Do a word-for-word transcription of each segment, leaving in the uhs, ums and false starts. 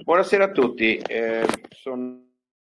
Buonasera a tutti, eh, sono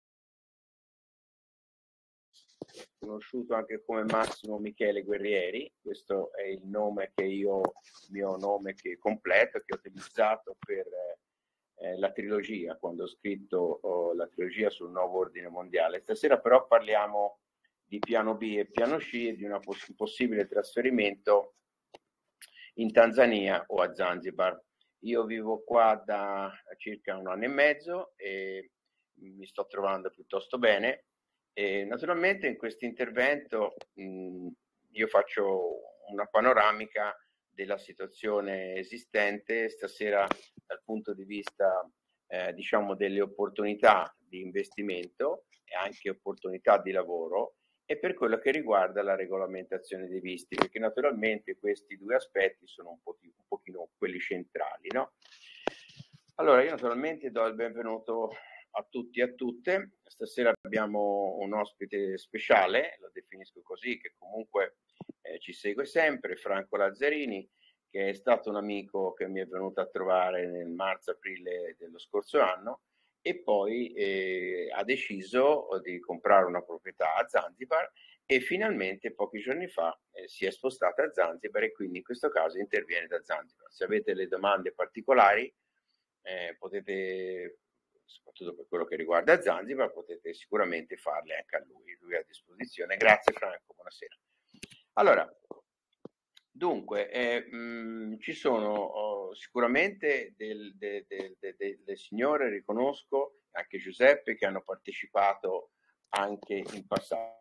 conosciuto anche come Massimo Michele Guerrieri, questo è il nome che io, il mio nome che completo, che ho utilizzato per eh, la trilogia, quando ho scritto oh, la trilogia sul nuovo ordine mondiale. Stasera però parliamo di piano B e piano C e di un poss- possibile trasferimento in Tanzania o a Zanzibar. Io vivo qua da circa un anno e mezzo e mi sto trovando piuttosto bene. E naturalmente in questo intervento mh, io faccio una panoramica della situazione esistente stasera dal punto di vista eh, diciamo delle opportunità di investimento e anche opportunità di lavoro e per quello che riguarda la regolamentazione dei visti, perché naturalmente questi due aspetti sono un, po- un pochino quelli centrali, no? Allora, io naturalmente do il benvenuto a tutti e a tutte. Stasera abbiamo un ospite speciale, lo definisco così, che comunque eh, ci segue sempre, Franco Lazzarini, che è stato un amico che mi è venuto a trovare nel marzo-aprile dello scorso anno e poi eh, ha deciso di comprare una proprietà a Zanzibar e finalmente pochi giorni fa eh, si è spostata a Zanzibar e quindi in questo caso interviene da Zanzibar. Se avete le domande particolari eh, potete, soprattutto per quello che riguarda Zanzibar, potete sicuramente farle anche a lui, lui è a disposizione. Grazie Franco, buonasera. Allora, dunque, eh, mh, ci sono oh, sicuramente del, de, de, de, de, delle signore, riconosco, anche Giuseppe, che hanno partecipato anche in passato.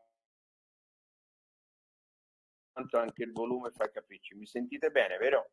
Anche il volume fa capricci. Mi sentite bene, vero?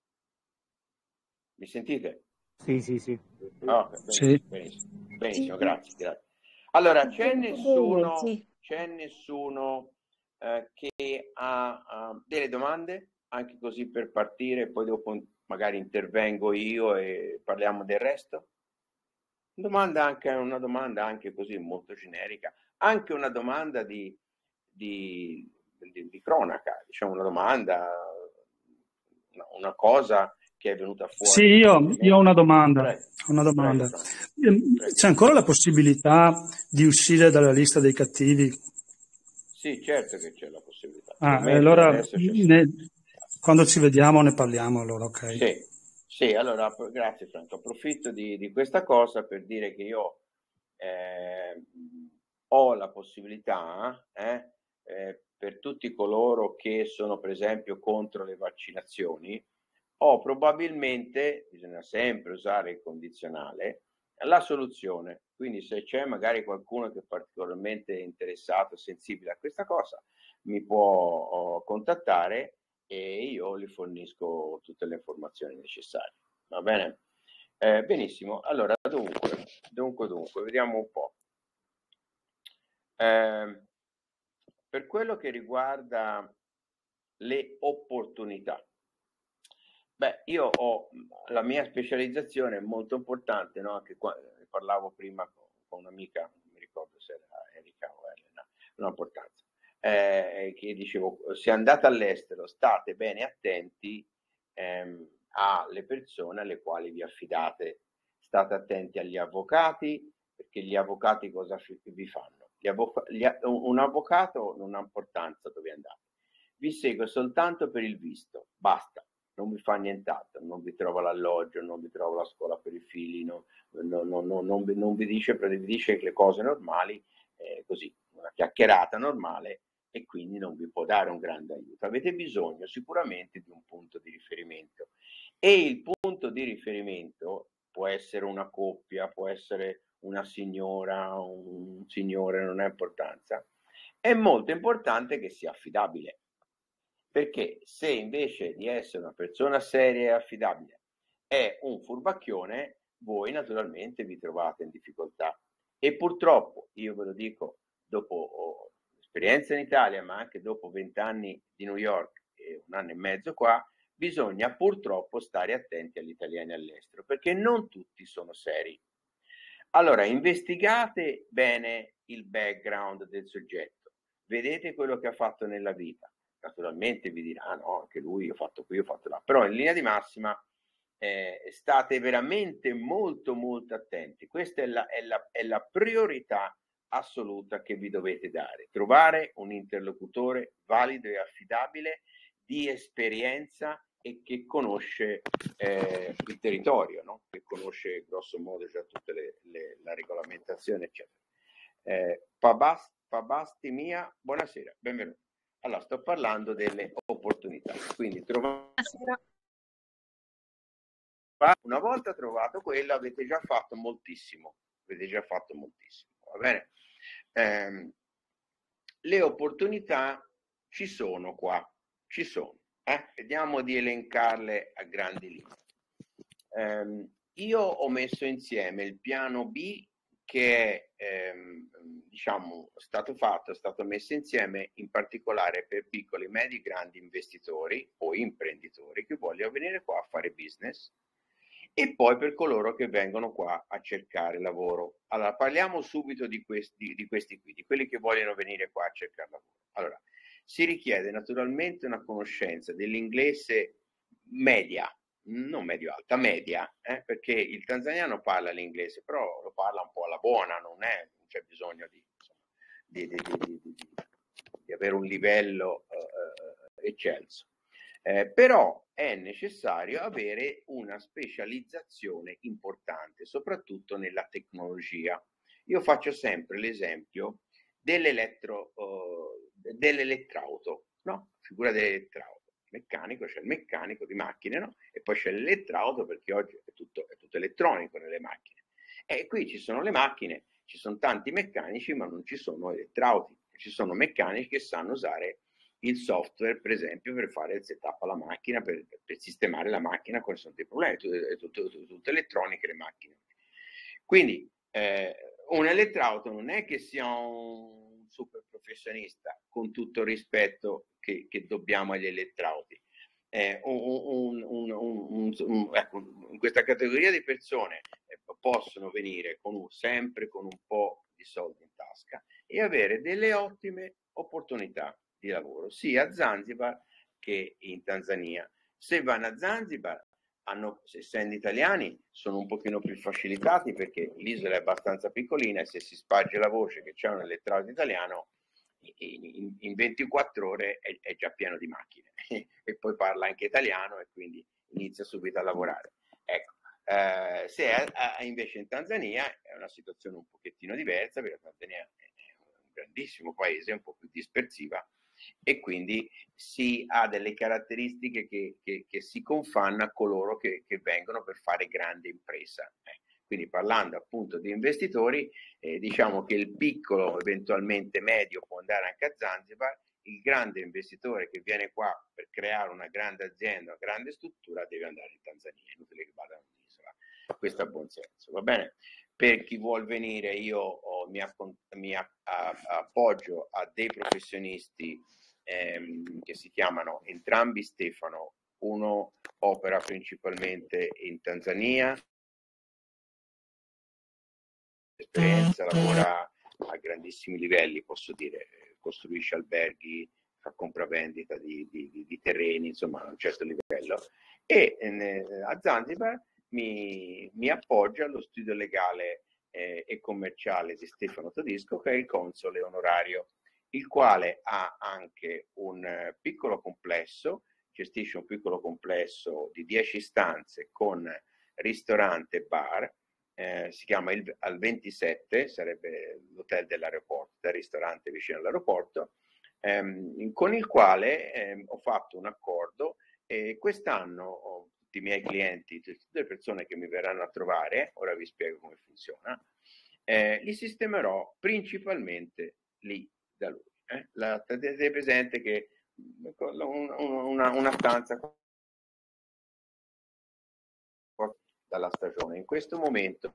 Mi sentite? Sì, sì, sì. Oh, benissimo, Sì. benissimo, benissimo, grazie, grazie. Allora, c'è nessuno, c'è nessuno eh, che ha uh, delle domande, anche così per partire, poi dopo magari intervengo io e parliamo del resto? Domanda anche, una domanda anche così molto generica, anche una domanda di, di, di, di cronaca, diciamo una domanda, una, una cosa che è venuta Sì, fuori io, io ho una domanda. Prego, Una prego, domanda. Franco. Ehm, Prego. C'è ancora la possibilità di uscire dalla lista dei cattivi? Sì, certo che c'è la possibilità. Per Ah, e me per allora adesso c'è. ne- quando ci vediamo ne parliamo, allora, ok. Sì, sì, allora grazie Franco. Approfitto di, di questa cosa per dire che io eh, ho la possibilità eh, eh, per tutti coloro che sono per esempio contro le vaccinazioni, ho probabilmente, bisogna sempre usare il condizionale, la soluzione. Quindi se c'è magari qualcuno che è particolarmente interessato, sensibile a questa cosa, mi può oh, contattare e io gli fornisco tutte le informazioni necessarie. Va bene? Eh, benissimo, allora dunque, dunque, dunque, vediamo un po'. Eh, per quello che riguarda le opportunità, beh, io ho la mia specializzazione è molto importante, no? Anche qua, parlavo prima con, con un'amica, non mi ricordo se era Erika o Elena, non ha importanza, eh, che dicevo, se andate all'estero state bene attenti ehm, alle persone alle quali vi affidate, state attenti agli avvocati, perché gli avvocati cosa vi fanno? Gli avvoc- gli, un avvocato non ha importanza dove andate, vi segue soltanto per il visto, basta. Non vi fa nient'altro, non vi trova l'alloggio, non vi trova la scuola per i figli, no, no, no, no, non, vi, non vi dice, vi dice le cose normali, eh, così, una chiacchierata normale e quindi non vi può dare un grande aiuto. Avete bisogno sicuramente di un punto di riferimento e il punto di riferimento può essere una coppia, può essere una signora, un signore, non ha importanza. È molto importante che sia affidabile. Perché se invece di essere una persona seria e affidabile è un furbacchione, voi naturalmente vi trovate in difficoltà. E purtroppo, io ve lo dico, dopo oh, esperienza in Italia, ma anche dopo vent'anni di New York e un anno e mezzo qua, bisogna purtroppo stare attenti agli italiani all'estero, perché non tutti sono seri. Allora, investigate bene il background del soggetto, vedete quello che ha fatto nella vita. Naturalmente vi dirà, no, anche lui, ho fatto qui, ho fatto là, però in linea di massima eh, state veramente molto molto attenti. Questa è la, è la, è la priorità assoluta che vi dovete dare. Trovare un interlocutore valido e affidabile, di esperienza e che conosce eh, il territorio, no? Che conosce grosso modo già tutta le, le, la regolamentazione, eccetera. Eh, Pabast, Pabasti mia, buonasera, benvenuto. Allora, sto parlando delle opportunità, quindi trovate... Una volta trovato quello avete già fatto moltissimo, avete già fatto moltissimo, va bene? Eh, le opportunità ci sono qua, ci sono, eh? Vediamo di elencarle a grandi linee. Eh, io ho messo insieme il piano B che è ehm, diciamo stato fatto, è stato messo insieme in particolare per piccoli, medi, grandi investitori o imprenditori che vogliono venire qua a fare business, e poi per coloro che vengono qua a cercare lavoro. Allora, parliamo subito di questi, di questi qui, di quelli che vogliono venire qua a cercare lavoro. Allora, si richiede naturalmente una conoscenza dell'inglese media, non medio-alta, media, eh? Perché il tanzaniano parla l'inglese, però lo parla un po' alla buona, non, è, non c'è bisogno di, insomma, di, di, di, di, di avere un livello eh, eccelso. Eh, però è necessario avere una specializzazione importante, soprattutto nella tecnologia. Io faccio sempre l'esempio dell'elettro, uh, dell'elettrauto, no? Figura dell'elettrauto. Meccanico, c'è il meccanico di macchine, no? E poi c'è l'elettrauto, perché oggi è tutto, è tutto elettronico nelle macchine. E qui ci sono le macchine, ci sono tanti meccanici, ma non ci sono elettrauti. Ci sono meccanici che sanno usare il software, per esempio, per fare il setup alla macchina, per, per sistemare la macchina quando sono dei problemi, è tutto, tutto, tutto elettroniche le macchine. Quindi eh, un elettrauto non è che sia un super professionista, con tutto il rispetto che, che dobbiamo agli elettrauti. Eh, un, un, un, un, ecco, in questa categoria di persone eh, possono venire con un, sempre con un po' di soldi in tasca e avere delle ottime opportunità di lavoro, sia a Zanzibar che in Tanzania. Se vanno a Zanzibar, hanno, essendo italiani, sono un pochino più facilitati perché l'isola è abbastanza piccolina e se si sparge la voce che c'è un elettrauto italiano, in, in, in ventiquattro ore è, è già pieno di macchine e poi parla anche italiano e quindi inizia subito a lavorare. Ecco. Eh, se è, è invece in Tanzania è una situazione un pochettino diversa, perché la Tanzania è un grandissimo paese, un po' più dispersiva, e quindi si ha delle caratteristiche che, che, che si confanno a coloro che, che vengono per fare grande impresa. Eh. Quindi parlando appunto di investitori, eh, diciamo che il piccolo, eventualmente medio, può andare anche a Zanzibar, il grande investitore che viene qua per creare una grande azienda, una grande struttura, deve andare in Tanzania, è inutile che vada in un'isola. Questo ha buon senso, va bene? Per chi vuol venire io oh, mi, mi a, a, appoggio a dei professionisti ehm, che si chiamano entrambi Stefano. Uno opera principalmente in Tanzania, esperienza, lavora a grandissimi livelli, posso dire, costruisce alberghi, fa compravendita di, di, di terreni, insomma a un certo livello, e eh, a Zanzibar mi, mi appoggia allo studio legale eh, e commerciale di Stefano Todisco, che è il console onorario, il quale ha anche un eh, piccolo complesso, gestisce un piccolo complesso di dieci stanze con ristorante e bar. Eh, si chiama il, al ventisette, sarebbe l'hotel dell'aeroporto, del ristorante vicino all'aeroporto, ehm, con il quale ehm, ho fatto un accordo e quest'anno ho, tutti i miei clienti, tutte le persone che mi verranno a trovare, ora vi spiego come funziona, eh, li sistemerò principalmente lì da lui. Eh? La, tenete presente che una, una, una stanza dalla stagione. In questo momento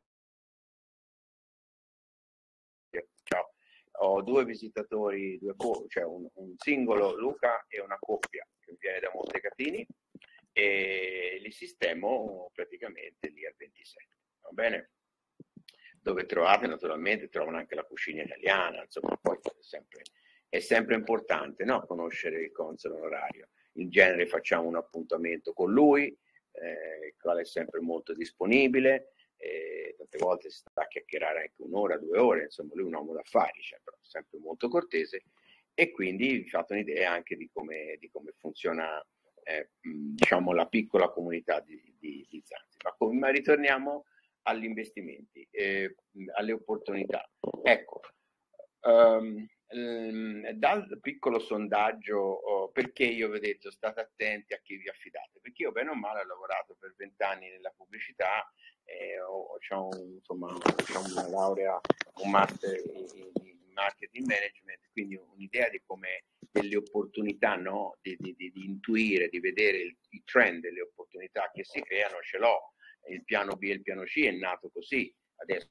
ciao, ho due visitatori, due cioè un, un singolo Luca e una coppia che viene da Montecatini e li sistemo praticamente lì al ventisette, va bene? Dove trovate naturalmente, trovano anche la cucina italiana, insomma, poi è sempre, è sempre importante, no? Conoscere il console onorario. In genere facciamo un appuntamento con lui, eh, il quale è sempre molto disponibile, eh, tante volte si sta a chiacchierare anche un'ora, due ore, insomma lui è un uomo d'affari, cioè, però sempre molto cortese, e quindi vi fate un'idea anche di come, di come funziona eh, diciamo la piccola comunità di, di, di Zanzibar. Ma ritorniamo agli investimenti, eh, alle opportunità. Ecco, um, dal piccolo sondaggio, oh, perché io vi ho detto state attenti a chi vi affidate, perché io bene o male ho lavorato per vent'anni nella pubblicità, eh, ho, ho, un, insomma, ho una laurea, un master in, in marketing management, quindi un'idea di come delle opportunità, no? di, di, di, di intuire, di vedere il, i trend delle opportunità che si creano, ce l'ho. Il piano B e il piano C è nato così. Adesso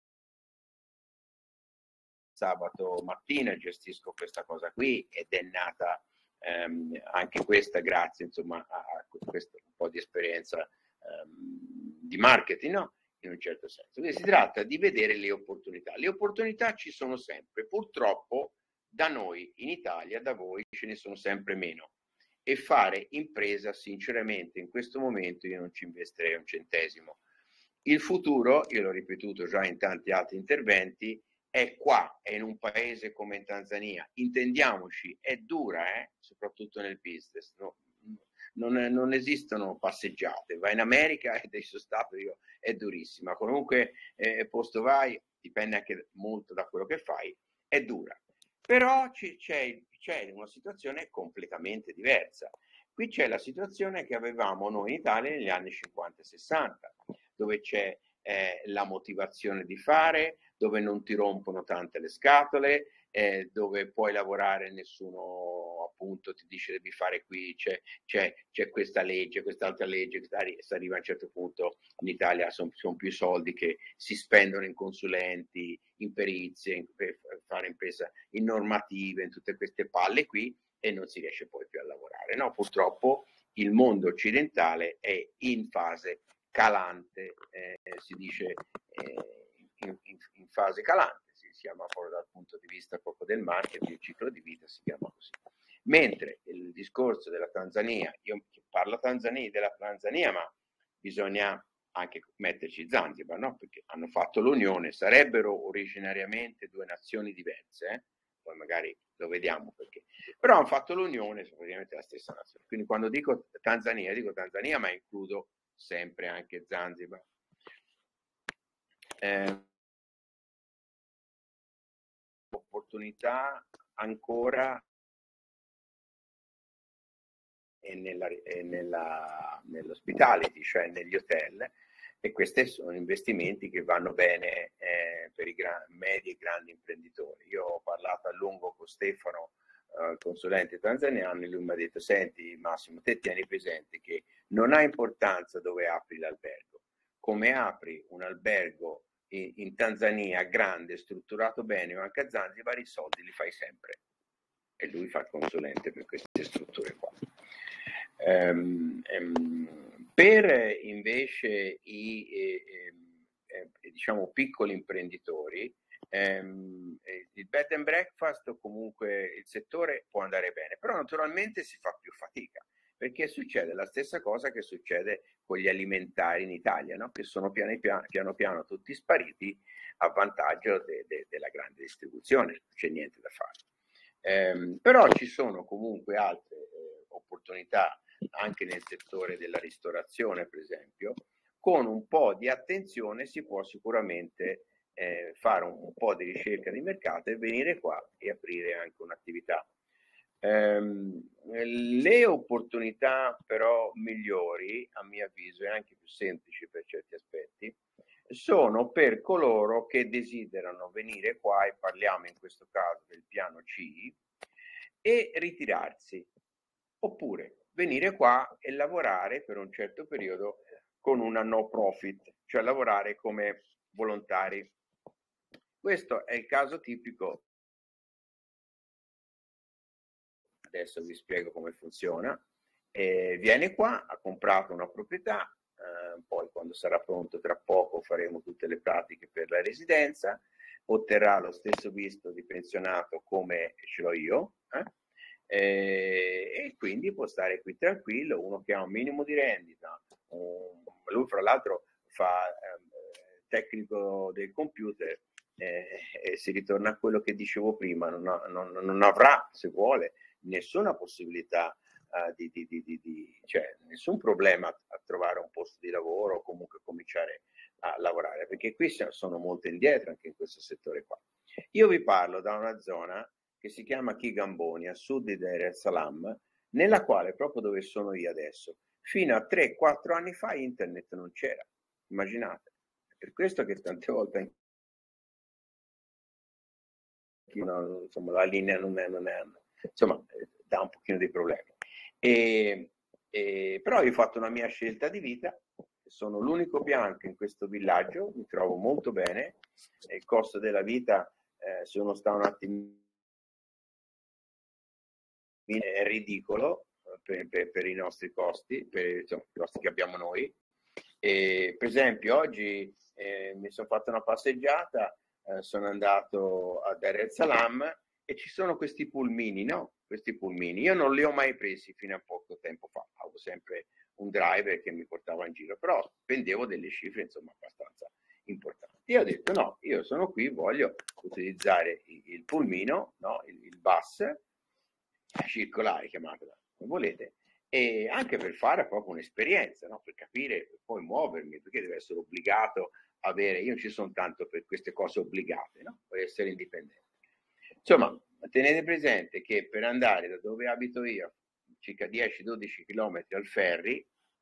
sabato mattina gestisco questa cosa qui ed è nata ehm, anche questa grazie insomma a, a questo un po' di esperienza ehm, di marketing, no? In un certo senso. Quindi si tratta di vedere le opportunità. Le opportunità ci sono sempre, purtroppo da noi in Italia, da voi ce ne sono sempre meno. E fare impresa, sinceramente, in questo momento io non ci investirei un centesimo. Il futuro, io l'ho ripetuto già in tanti altri interventi, è qua, è in un paese come in Tanzania. Intendiamoci, è dura, eh? Soprattutto nel business. No? Non, non esistono passeggiate. Vai in America ed sono stato io, è durissima. Qualunque eh, posto vai, dipende anche molto da quello che fai, è dura. Però c'è, c'è una situazione completamente diversa. Qui c'è la situazione che avevamo noi in Italia negli anni cinquanta e sessanta, dove c'è eh, la motivazione di fare, dove non ti rompono tante le scatole, eh, dove puoi lavorare, nessuno appunto ti dice devi fare qui, c'è, c'è, c'è questa legge, quest'altra legge, si arriva a un certo punto in Italia sono son più soldi che si spendono in consulenti, in perizie, in, per fare impresa, in normative, in tutte queste palle qui, e non si riesce poi più a lavorare. No, purtroppo il mondo occidentale è in fase calante, eh, si dice eh, in, in, in fase calante, si chiama proprio dal punto di vista proprio del marketing, il ciclo di vita si chiama così. Mentre il discorso della Tanzania, io parlo Tanzania, della Tanzania, ma bisogna anche metterci Zanzibar, no? Perché hanno fatto l'unione, sarebbero originariamente due nazioni diverse, eh? Poi magari lo vediamo perché, però hanno fatto l'unione, sono praticamente la stessa nazione. Quindi quando dico Tanzania, dico Tanzania, ma includo sempre anche Zanzibar. Eh, opportunità ancora è nella, è nella, nell'hospitality, cioè negli hotel, e questi sono investimenti che vanno bene eh, per i gran, medi e grandi imprenditori. Io ho parlato a lungo con Stefano, eh, consulente tanzaniano, e lui mi ha detto: senti Massimo, te tieni presente che non ha importanza dove apri l'albergo, come apri un albergo in, in Tanzania grande, strutturato bene, o anche a Zanzibar, i soldi li fai sempre. E lui fa il consulente per queste strutture qua. Um, um, per invece i eh, eh, diciamo piccoli imprenditori, um, il bed and breakfast o comunque il settore può andare bene, però naturalmente si fa più fatica, perché succede la stessa cosa che succede con gli alimentari in Italia, no? Che sono piano piano, piano piano tutti spariti a vantaggio de, de, della grande distribuzione, non c'è niente da fare. Um, però ci sono comunque altre eh, opportunità anche nel settore della ristorazione, per esempio. Con un po' di attenzione si può sicuramente eh, fare un, un po' di ricerca di mercato e venire qua e aprire anche un'attività. Um, le opportunità però migliori, a mio avviso, e anche più semplici per certi aspetti, sono per coloro che desiderano venire qua, e parliamo in questo caso del piano C, e ritirarsi, oppure venire qua e lavorare per un certo periodo con una no profit, cioè lavorare come volontari. Questo è il caso tipico. Adesso vi spiego come funziona. Eh, viene qua, ha comprato una proprietà, eh, poi quando sarà pronto tra poco faremo tutte le pratiche per la residenza, otterrà lo stesso visto di pensionato come ce l'ho io, eh? Eh, e quindi può stare qui tranquillo, uno che ha un minimo di rendita, un, lui fra l'altro fa eh, tecnico del computer, eh, e si ritorna a quello che dicevo prima, non, ha, non, non avrà, se vuole, nessuna possibilità uh, di, di, di, di, di, cioè nessun problema a trovare un posto di lavoro o comunque cominciare a lavorare, perché qui sono molto indietro anche in questo settore qua. Io vi parlo da una zona che si chiama Chigamboni, a sud di Dar es Salaam, nella quale, proprio dove sono io adesso, fino a tre quattro anni fa internet non c'era, immaginate. È per questo che tante volte no, insomma, la linea non è, non è, insomma, dà un pochino di problemi. E, e, però io ho fatto una mia scelta di vita, sono l'unico bianco in questo villaggio, mi trovo molto bene, il costo della vita, eh, se uno sta un attimo, è ridicolo per, per, per i nostri costi, per insomma, i costi che abbiamo noi. E, per esempio, oggi eh, mi sono fatto una passeggiata, eh, sono andato a Dar es Salaam e ci sono questi pulmini, no? Questi pulmini. Io non li ho mai presi fino a poco tempo fa, avevo sempre un driver che mi portava in giro, però spendevo delle cifre, insomma, abbastanza importanti. Io ho detto no, io sono qui, voglio utilizzare il, il pulmino, no? il, il bus, circolare, chiamatela come volete, e anche per fare proprio un'esperienza, no? Per capire, per poi muovermi, perché deve essere obbligato a avere, io non ci sono tanto per queste cose obbligate, no? Per essere indipendente. Insomma, tenete presente che per andare da dove abito io, circa dieci dodici chilometri al ferry,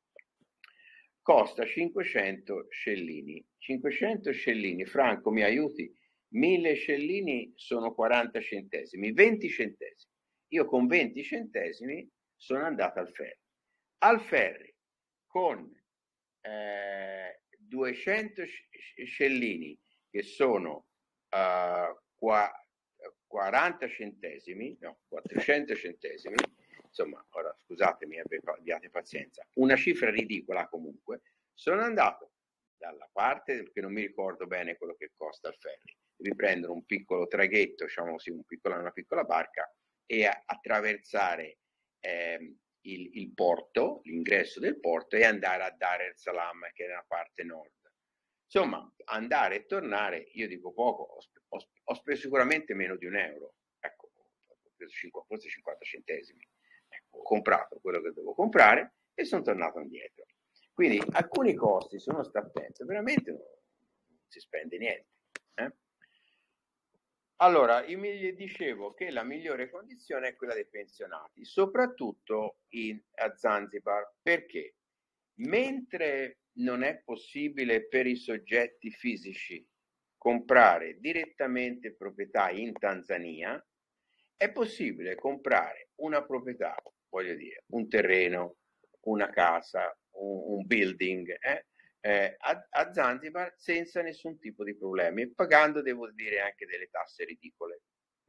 costa cinquecento scellini. cinquecento scellini, Franco mi aiuti? mille scellini sono quaranta centesimi, venti centesimi. Io con venti centesimi sono andato al ferry. Al ferry con eh, duecento scellini, che sono uh, qua, quaranta centesimi, no, quattrocento centesimi, insomma, ora scusatemi, abbiate pazienza, una cifra ridicola comunque, sono andato dalla parte, perché non mi ricordo bene quello che costa il ferry, devi prendere un piccolo traghetto, diciamo così, un piccolo, una piccola barca, e a, attraversare eh, il, il porto, l'ingresso del porto, e andare a Dar es Salaam, che è nella parte nord. Insomma, andare e tornare, io dico poco, ho, ho, ho speso sicuramente meno di un euro, ecco, forse cinquanta centesimi. Ecco, ho comprato quello che dovevo comprare e sono tornato indietro. Quindi alcuni costi, se uno sta attento, veramente non si spende niente. Eh? Allora, io mi dicevo che la migliore condizione è quella dei pensionati, soprattutto in, a Zanzibar. Perché? Mentre non è possibile per i soggetti fisici comprare direttamente proprietà in Tanzania, è possibile comprare una proprietà, voglio dire, un terreno, una casa, un, un building, eh, eh, a, a Zanzibar senza nessun tipo di problemi e pagando, devo dire, anche delle tasse ridicole.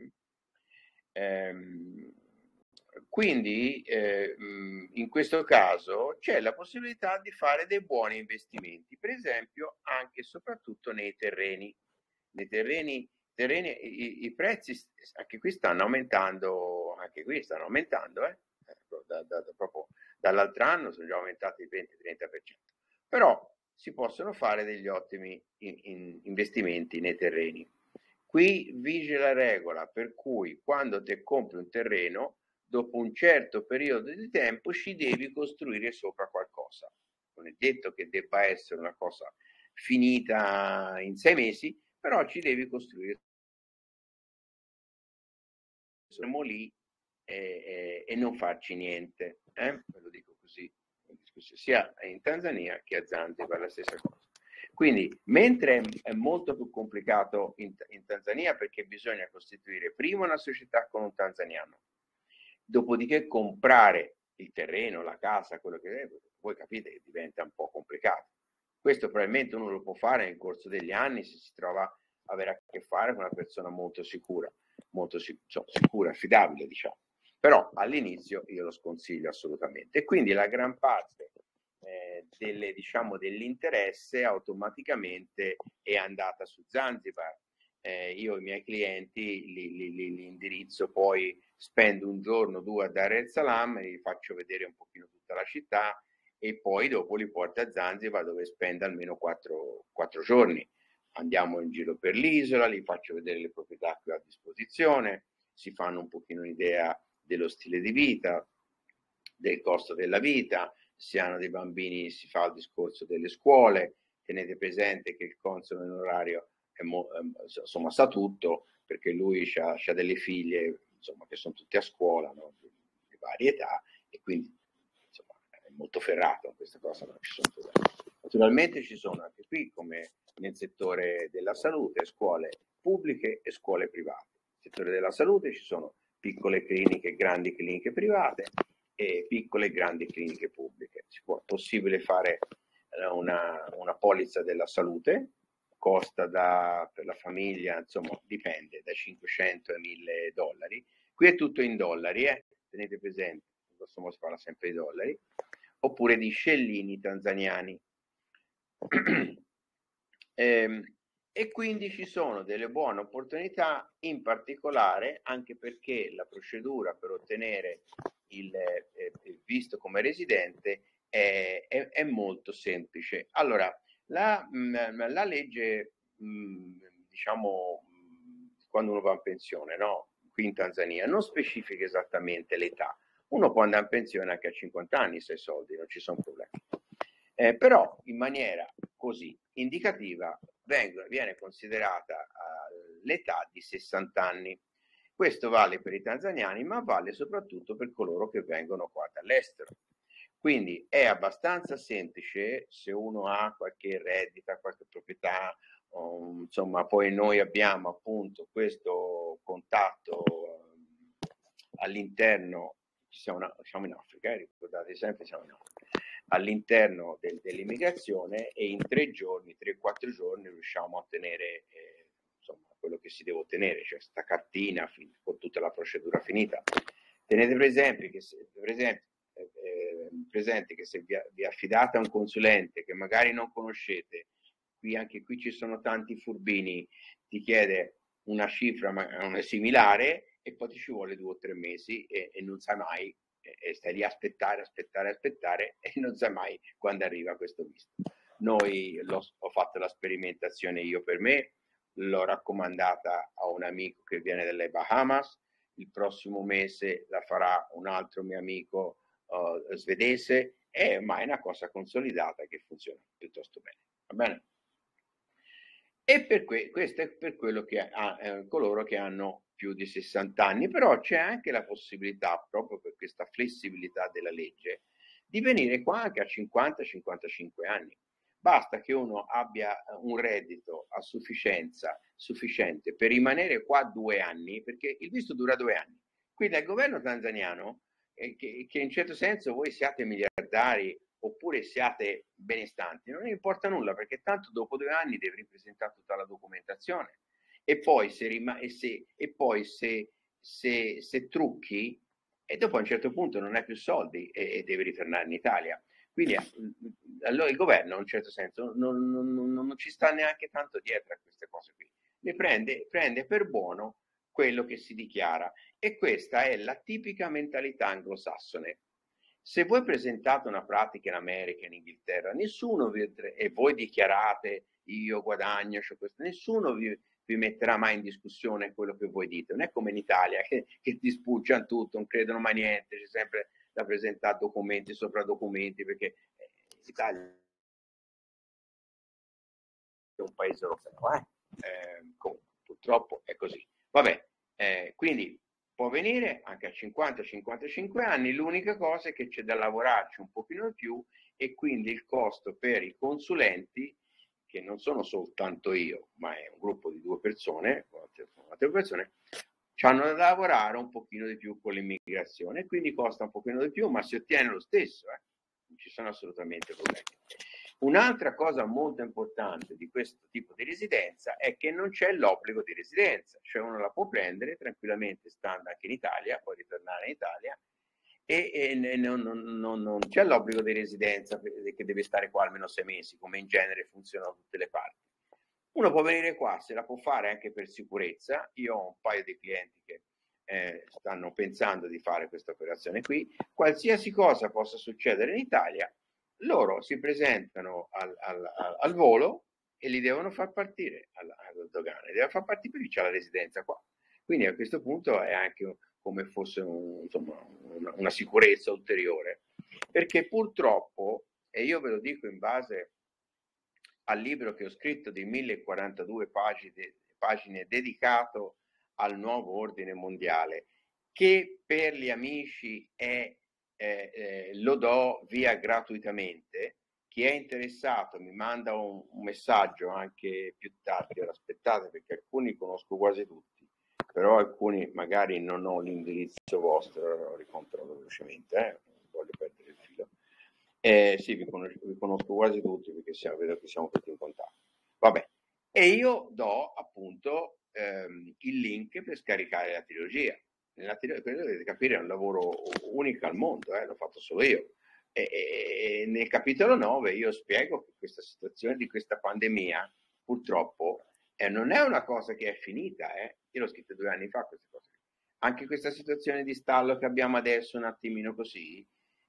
Ehm, quindi eh, in questo caso c'è la possibilità di fare dei buoni investimenti, per esempio anche e soprattutto nei terreni. Nei terreni, terreni i, i prezzi anche qui stanno aumentando, anche qui stanno aumentando, eh? da, da, da, proprio dall'altro anno sono già aumentati il venti trenta per cento. Però si possono fare degli ottimi in, in investimenti nei terreni. Qui vige la regola per cui quando te compri un terreno, dopo un certo periodo di tempo ci devi costruire sopra qualcosa. Non è detto che debba essere una cosa finita in sei mesi, però ci devi costruire. Siamo lì e, e, e non farci niente, eh? Ve lo dico così, sia in Tanzania che a Zanzibar la stessa cosa. Quindi, mentre è molto più complicato in, in Tanzania perché bisogna costituire prima una società con un tanzaniano, dopodiché comprare il terreno, la casa, quello che è, voi capite che diventa un po' complicato. Questo probabilmente uno lo può fare nel corso degli anni se si trova a avere a che fare con una persona molto sicura, molto sic- sicura, affidabile, diciamo. Però all'inizio io lo sconsiglio assolutamente. E quindi la gran parte eh, delle, diciamo, dell'interesse automaticamente è andata su Zanzibar. Eh, io i miei clienti li, li, li, li indirizzo, poi spendo un giorno, due a Dar es Salaam, gli faccio vedere un pochino tutta la città e poi dopo li porta a Zanzibar dove spende almeno quattro, quattro giorni. Andiamo in giro per l'isola, gli faccio vedere le proprietà che ho a disposizione, si fanno un pochino un'idea dello stile di vita, del costo della vita, se hanno dei bambini si fa il discorso delle scuole, tenete presente che il console onorario è mo, insomma sa tutto, perché lui ha delle figlie insomma, che sono tutte a scuola, no? di, di varie età, e quindi insomma, è molto ferrato in questa cosa. Non ci sono problemi. Naturalmente ci sono anche qui, come nel settore della salute, scuole pubbliche e scuole private. Nel settore della salute ci sono piccole cliniche, grandi cliniche private e piccole e grandi cliniche pubbliche. Si può, è possibile fare una, una polizza della salute, costa da, per la famiglia, insomma, dipende, da cinquecento a mille dollari. Qui è tutto in dollari, eh? Tenete presente, in questo modo si parla sempre di dollari, oppure di scellini tanzaniani. e, e quindi ci sono delle buone opportunità, in particolare anche perché la procedura per ottenere il, eh, il visto come residente è, è, è molto semplice. Allora, la, mh, la legge, mh, diciamo, mh, quando uno va in pensione, no? Qui in Tanzania, non specifica esattamente l'età. Uno può andare in pensione anche a cinquanta anni se hai soldi, non ci sono problemi. Eh, però in maniera così indicativa vengono, viene considerata uh, l'età di sessanta anni. Questo vale per i tanzaniani, ma vale soprattutto per coloro che vengono qua dall'estero. Quindi è abbastanza semplice se uno ha qualche reddito, qualche proprietà, um, insomma, poi noi abbiamo appunto questo contatto um, all'interno, siamo, una, siamo in Africa, eh, ricordate sempre, siamo in Africa, all'interno del, dell'immigrazione, e in tre giorni, tre quattro giorni riusciamo a ottenere eh, insomma, quello che si deve ottenere, cioè sta cartina con tutta la procedura finita. Tenete presente che se, presente, eh, presente che se vi, vi affidate a un consulente che magari non conoscete, qui anche qui ci sono tanti furbini, ti chiede una cifra ma, similare e poi ti ci vuole due o tre mesi e, e non sai mai, e stai lì a aspettare, aspettare, aspettare e non sai mai quando arriva questo visto. Noi l'ho, ho fatto la sperimentazione io per me, l'ho raccomandata a un amico che viene dalle Bahamas, il prossimo mese la farà un altro mio amico uh, svedese, e, ma è una cosa consolidata che funziona piuttosto bene. Va bene? E per que- questo è per quello che ha, eh, coloro che hanno più di sessanta anni, però c'è anche la possibilità, proprio per questa flessibilità della legge, di venire qua anche a cinquanta cinquantacinque anni. Basta che uno abbia un reddito a sufficienza, sufficiente per rimanere qua due anni, perché il visto dura due anni. Quindi al governo tanzaniano, eh, che, che in certo senso voi siate miliardari oppure siate benestanti, non importa nulla, perché tanto dopo due anni devi ripresentare tutta la documentazione. E poi se, rima- e se, e poi se, se, se trucchi, e dopo a un certo punto non hai più soldi e, e devi ritornare in Italia. Quindi allora il governo in un certo senso non, non, non, non ci sta neanche tanto dietro a queste cose qui. Ne prende, prende per buono quello che si dichiara, e questa è la tipica mentalità anglosassone. Se voi presentate una pratica in America, in Inghilterra, nessuno vi, e voi dichiarate io guadagno, cioè questo, nessuno vi, vi metterà mai in discussione quello che voi dite. Non è come in Italia che, che ti spucciano tutto, non credono mai niente, c'è sempre da presentare documenti sopra documenti, perché eh, l'Italia è un paese europeo, eh? Eh, comunque, purtroppo è così. Vabbè, eh, quindi può venire anche a cinquanta cinquantacinque anni, l'unica cosa è che c'è da lavorarci un pochino di più, e quindi il costo per i consulenti, che non sono soltanto io, ma è un gruppo di due persone, altre persone, hanno da lavorare un pochino di più con l'immigrazione, e quindi costa un pochino di più, ma si ottiene lo stesso, eh? Non ci sono assolutamente problemi. Un'altra cosa molto importante di questo tipo di residenza è che non c'è l'obbligo di residenza, cioè uno la può prendere tranquillamente stando anche in Italia, può ritornare in Italia, e, e non, non, non, non c'è l'obbligo di residenza che deve stare qua almeno sei mesi, come in genere funziona da tutte le parti. Uno può venire qua, se la può fare anche per sicurezza. Io ho un paio di clienti che eh, stanno pensando di fare questa operazione qui. Qualsiasi cosa possa succedere in Italia, loro si presentano al, al, al volo e li devono far partire alla, alla dogana, li devono far partire perché c'è la residenza qua. Quindi a questo punto è anche come fosse un, insomma, una, una sicurezza ulteriore, perché purtroppo, e io ve lo dico in base al libro che ho scritto di mille quarantadue pagine, pagine dedicato al nuovo ordine mondiale, che per gli amici è, eh, eh, lo do via gratuitamente. Chi è interessato mi manda un, un messaggio anche più tardi, ora aspettate perché alcuni conosco quasi tutti, però alcuni magari non ho l'indirizzo vostro, lo ricontrollo velocemente, eh? Non voglio perdere il filo. Eh, sì, vi conosco, vi conosco quasi tutti perché siamo, vedo che siamo tutti in contatto. Vabbè, e io do appunto ehm, il link per scaricare la trilogia. Nella trilogia, quello dovete capire, è un lavoro unico al mondo, eh, l'ho fatto solo io. E, e nel capitolo nove io spiego che questa situazione di questa pandemia, purtroppo, eh, non è una cosa che è finita. Eh. Io l'ho scritto due anni fa queste cose. Anche questa situazione di stallo che abbiamo adesso, un attimino così,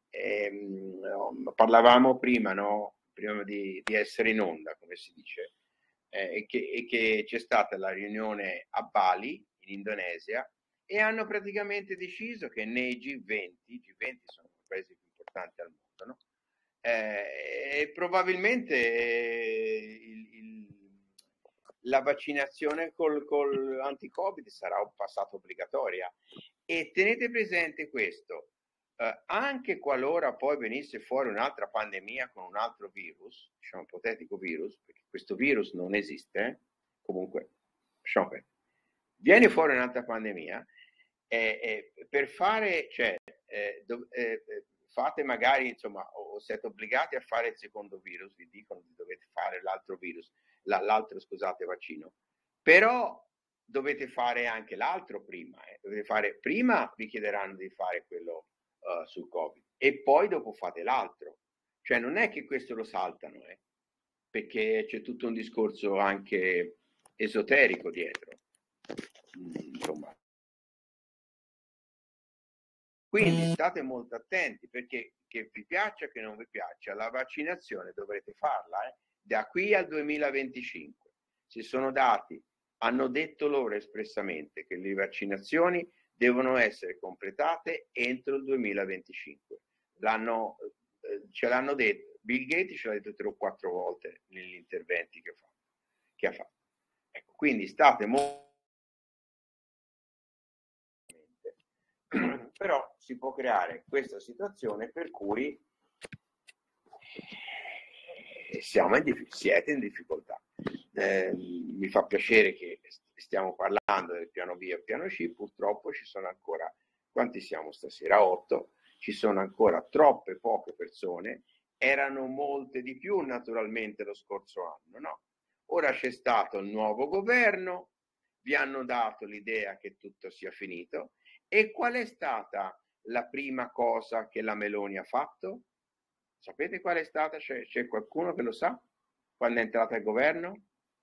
ehm, parlavamo prima, no? Prima di, di essere in onda, come si dice, eh, e, che, e che c'è stata la riunione a Bali, in Indonesia, e hanno praticamente deciso che nei G venti, i G venti sono i paesi più importanti al mondo, no? Eh, e probabilmente eh, il, il, la vaccinazione col, col anti-Covid sarà un passato obbligatoria. E tenete presente questo, eh, anche qualora poi venisse fuori un'altra pandemia con un altro virus, diciamo ipotetico virus, perché questo virus non esiste, eh? Comunque, diciamo che viene fuori un'altra pandemia, eh, eh, per fare, cioè, eh, do, eh, fate magari, insomma, o siete obbligati a fare il secondo virus, vi dicono che dovete fare l'altro virus, la, l'altro, scusate, vaccino, però dovete fare anche l'altro prima, eh. Dovete fare, prima vi chiederanno di fare quello uh, sul Covid e poi dopo fate l'altro, cioè non è che questo lo saltano, eh, perché c'è tutto un discorso anche esoterico dietro, mm, insomma. Quindi state molto attenti perché che vi piaccia o che non vi piaccia, la vaccinazione dovrete farla eh, da qui al duemilaventicinque. Si sono dati, hanno detto loro espressamente che le vaccinazioni devono essere completate entro il duemilaventicinque. L'hanno, eh, ce l'hanno detto, Bill Gates ce l'ha detto tre o quattro volte negli interventi che, fa, che ha fatto. Ecco, quindi state molto però si può creare questa situazione per cui siamo in, siete in difficoltà. Eh, mi fa piacere che stiamo parlando del piano B e piano C, purtroppo ci sono ancora, quanti siamo stasera? otto, ci sono ancora troppe poche persone, erano molte di più naturalmente lo scorso anno, no? Ora c'è stato il nuovo governo, vi hanno dato l'idea che tutto sia finito, e qual è stata la prima cosa che la Meloni ha fatto? Sapete qual è stata? C'è, c'è qualcuno che lo sa? Quando è entrata al governo?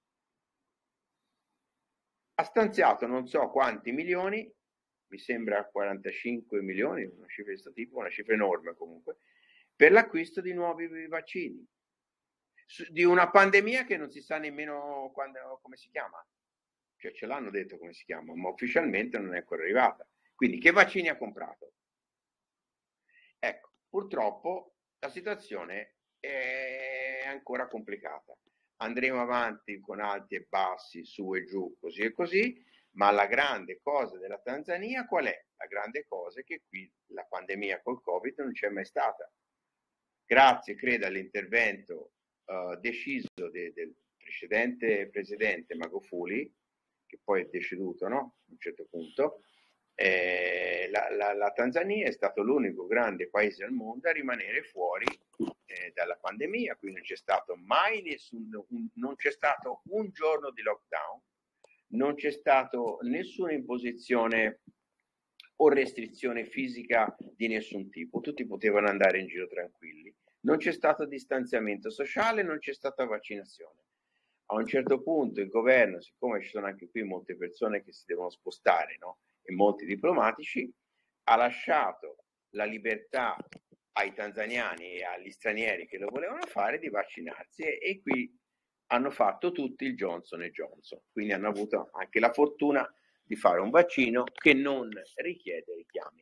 Ha stanziato non so quanti milioni, mi sembra quarantacinque milioni, una cifra di questo tipo, una cifra enorme comunque, per l'acquisto di nuovi vaccini. Di una pandemia che non si sa nemmeno quando, come si chiama. Cioè ce l'hanno detto come si chiama, ma ufficialmente non è ancora arrivata. Quindi che vaccini ha comprato? Ecco, purtroppo la situazione è ancora complicata. Andremo avanti con alti e bassi, su e giù, così e così, ma la grande cosa della Tanzania qual è? La grande cosa è che qui la pandemia col Covid non c'è mai stata. Grazie, credo, all'intervento uh, deciso de, del precedente presidente Magufuli, che poi è deceduto, no? A un certo punto, eh, la, la, la Tanzania è stato l'unico grande paese al mondo a rimanere fuori eh, dalla pandemia, quindi non c'è stato mai nessun, un, non c'è stato un giorno di lockdown, non c'è stato nessuna imposizione o restrizione fisica di nessun tipo, tutti potevano andare in giro tranquilli, non c'è stato distanziamento sociale, non c'è stata vaccinazione. A un certo punto il governo, siccome ci sono anche qui molte persone che si devono spostare, no? E molti diplomatici, ha lasciato la libertà ai tanzaniani e agli stranieri che lo volevano fare di vaccinarsi, e, e qui hanno fatto tutti il Johnson e Johnson, quindi hanno avuto anche la fortuna di fare un vaccino che non richiede richiami.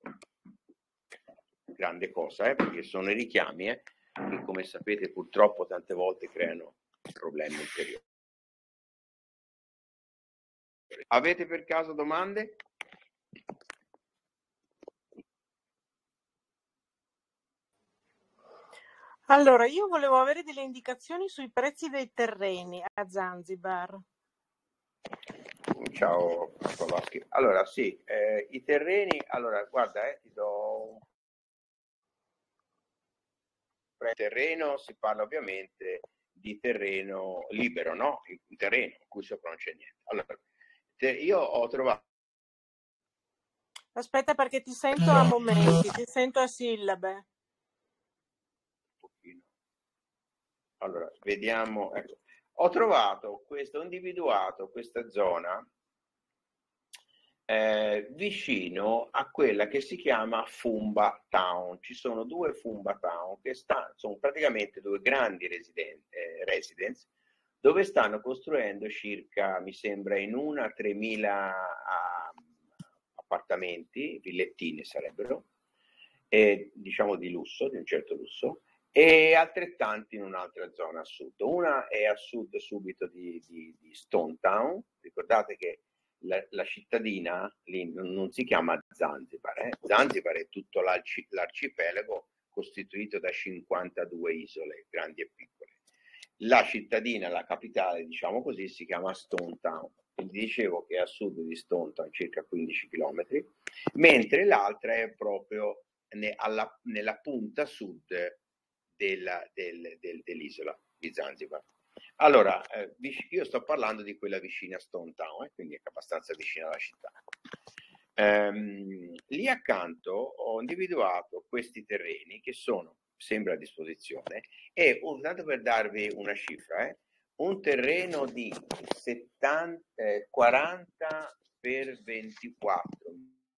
Grande cosa, eh, perché sono i richiami eh, che, come sapete, purtroppo tante volte creano problemi ulteriori. Avete per caso domande? Allora, io volevo avere delle indicazioni sui prezzi dei terreni a Zanzibar. Ciao Pavaschi. Allora, sì, eh, i terreni, allora, guarda, eh, ti do un terreno, si parla ovviamente di terreno libero, no? Un terreno in cui sopra non c'è niente. Allora, te, io ho trovato... Aspetta, perché ti sento a momenti, ti sento a sillabe. Allora, vediamo, ecco. Ho trovato questo, ho individuato questa zona eh, vicino a quella che si chiama Fumba Town. Ci sono due Fumba Town che sta, sono praticamente due grandi residen- eh, residence dove stanno costruendo circa, mi sembra, in una tremila uh, appartamenti, villettine sarebbero, eh, diciamo di lusso, di un certo lusso, e altrettanti in un'altra zona a sud. Una è a sud subito di, di, di Stone Town. Ricordate che la, la cittadina lì non, non si chiama Zanzibar, eh? Zanzibar è tutto l'arci, l'arcipelago costituito da cinquantadue isole, grandi e piccole. La cittadina, la capitale, diciamo così, si chiama Stone Town. Quindi dicevo che è a sud di Stone Town, circa quindici chilometri, mentre l'altra è proprio ne, alla, nella punta sud della, del, del, dell'isola di Zanzibar. Allora, eh, io sto parlando di quella vicina a Stone Town, eh, quindi è abbastanza vicina alla città. Ehm, lì accanto ho individuato questi terreni che sono, sembra a disposizione, e oh, tanto per darvi una cifra, eh, un terreno di settanta, eh, quaranta per ventiquattro.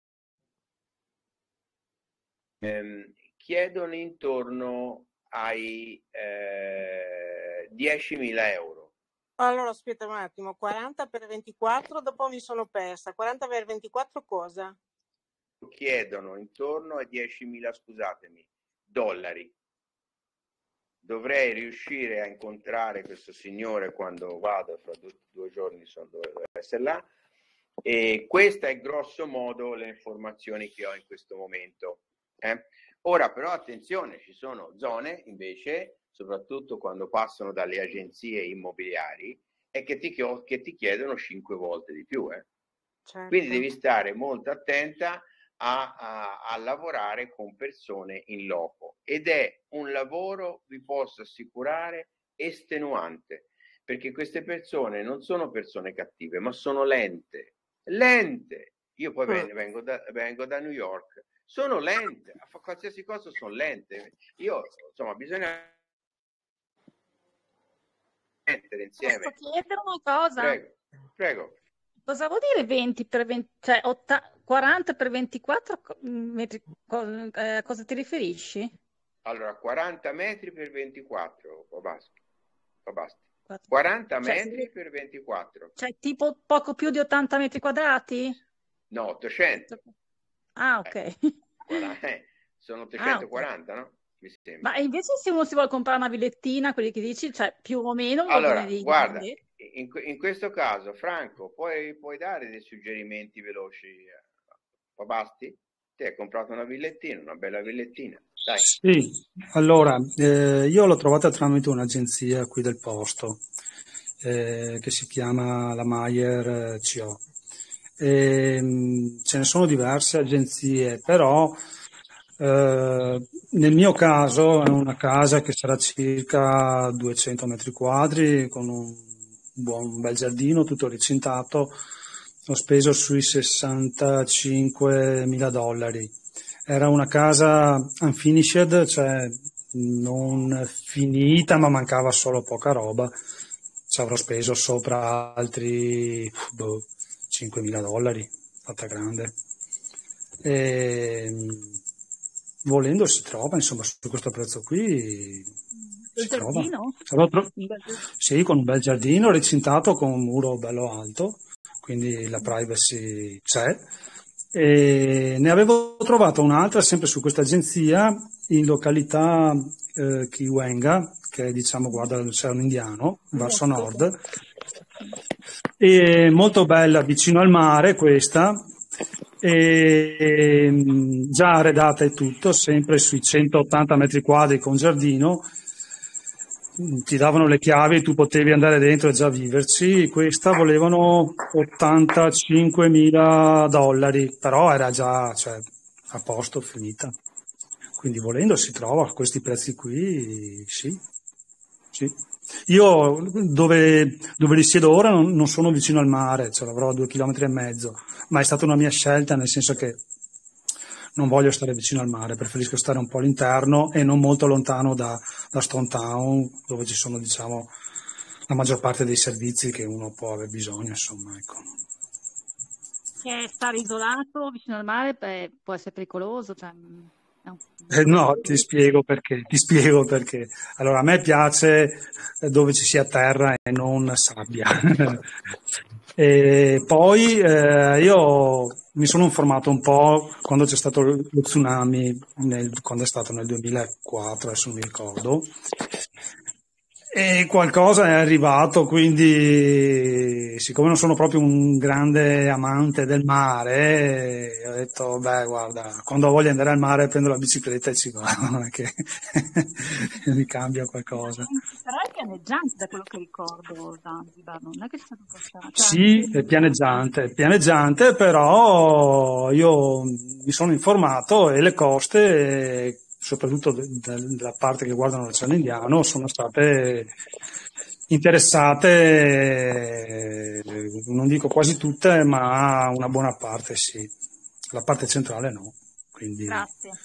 Ehm, chiedono intorno ai eh, diecimila euro. Allora, aspetta un attimo, quaranta per ventiquattro, dopo mi sono persa. quaranta per ventiquattro cosa? Chiedono intorno ai diecimila, scusatemi, dollari. Dovrei riuscire a incontrare questo signore quando vado, fra due, due giorni sono, dovevo essere là, e questa è grosso modo le informazioni che ho in questo momento. Eh? Ora però attenzione, ci sono zone invece, soprattutto quando passano dalle agenzie immobiliari, e che ti, che ti chiedono cinque volte di più. Eh? Certo. Quindi devi stare molto attenta a, a, a lavorare con persone in loco, ed è un lavoro, vi posso assicurare, estenuante, perché queste persone non sono persone cattive, ma sono lente, lente. Io poi vengo, vengo, da, vengo da New York, sono lente, a fare qualsiasi cosa sono lente. Io, insomma, bisogna mettere insieme. Posso chiedere una cosa? Prego, prego. Cosa vuol dire venti per venti, cioè quaranta per ventiquattro metri? Co- eh, cosa ti riferisci? Allora, quaranta metri per ventiquattro, va basta. Va basta. Cioè, quaranta metri per ventiquattro. Cioè, tipo poco più di ottanta metri quadrati? No, ottocento. Ah, ok. Eh, eh, sono ottocentoquaranta, ah, okay. No? Mi sembra. Ma invece se uno si vuole comprare una villettina, quelli che dici, cioè più o meno... Allora, guarda, in, in questo caso, Franco, puoi, puoi dare dei suggerimenti veloci a Pabasti? Ti hai comprato una villettina, una bella villettina. Dai. Sì, allora, eh, io l'ho trovata tramite un'agenzia qui del posto, eh, che si chiama la Mayer C O. E, mh, ce ne sono diverse agenzie, però eh, nel mio caso è una casa che sarà circa duecento metri quadri, con un buon bel giardino, tutto ricintato. Ho speso sui sessantacinquemila dollari. Era una casa unfinished, cioè non finita, ma mancava solo poca roba. Ci avrò speso sopra altri boh, cinquemila dollari, fatta grande. E, volendo si trova, insomma, su questo prezzo qui si Il trova. giardino? Sarà tro- Un bel- Sì, con un bel giardino recintato con un muro bello alto, quindi la privacy c'è. E ne avevo trovata un'altra sempre su questa agenzia in località eh, Kiwenga, che è, diciamo, guarda l'Oceano Indiano, verso nord. E molto bella, vicino al mare questa, e mh, già arredata e tutto, sempre sui centottanta metri quadri con giardino. Mm, ti davano le chiavi, tu potevi andare dentro e già viverci. Questa volevano ottantacinquemila dollari, però era già, cioè, a posto, finita. Quindi volendo si trova a questi prezzi qui, sì, sì. Io dove, dove risiedo ora non, non sono vicino al mare, ce l'avrò a due chilometri e mezzo, ma è stata una mia scelta, nel senso che non voglio stare vicino al mare, preferisco stare un po' all'interno e non molto lontano da, da Stone Town, dove ci sono, diciamo, la maggior parte dei servizi che uno può aver bisogno, insomma, ecco. Che stare isolato vicino al mare beh, può essere pericoloso, cioè, mm, no, Eh, non è no, ti spiego perché, ti spiego perché. Allora, a me piace eh, dove ci sia terra e non sabbia. E poi eh, io mi sono informato un po' quando c'è stato lo tsunami, nel- quando è stato nel duemilaquattro, adesso non mi ricordo, e qualcosa è arrivato, quindi siccome non sono proprio un grande amante del mare, eh, ho detto, beh, guarda, quando ho voglia di andare al mare prendo la bicicletta e ci vado, non è che mi cambia qualcosa. Però è pianeggiante da quello che ricordo, Zanzibar, non è che c'è stato questa... Cioè, Sì, è pianeggiante, è pianeggiante, però io mi sono informato e le coste, soprattutto de- de- della parte che guardano l'Oceano Indiano, sono state interessate, eh, non dico quasi tutte, ma una buona parte sì. La parte centrale no. Quindi, Grazie.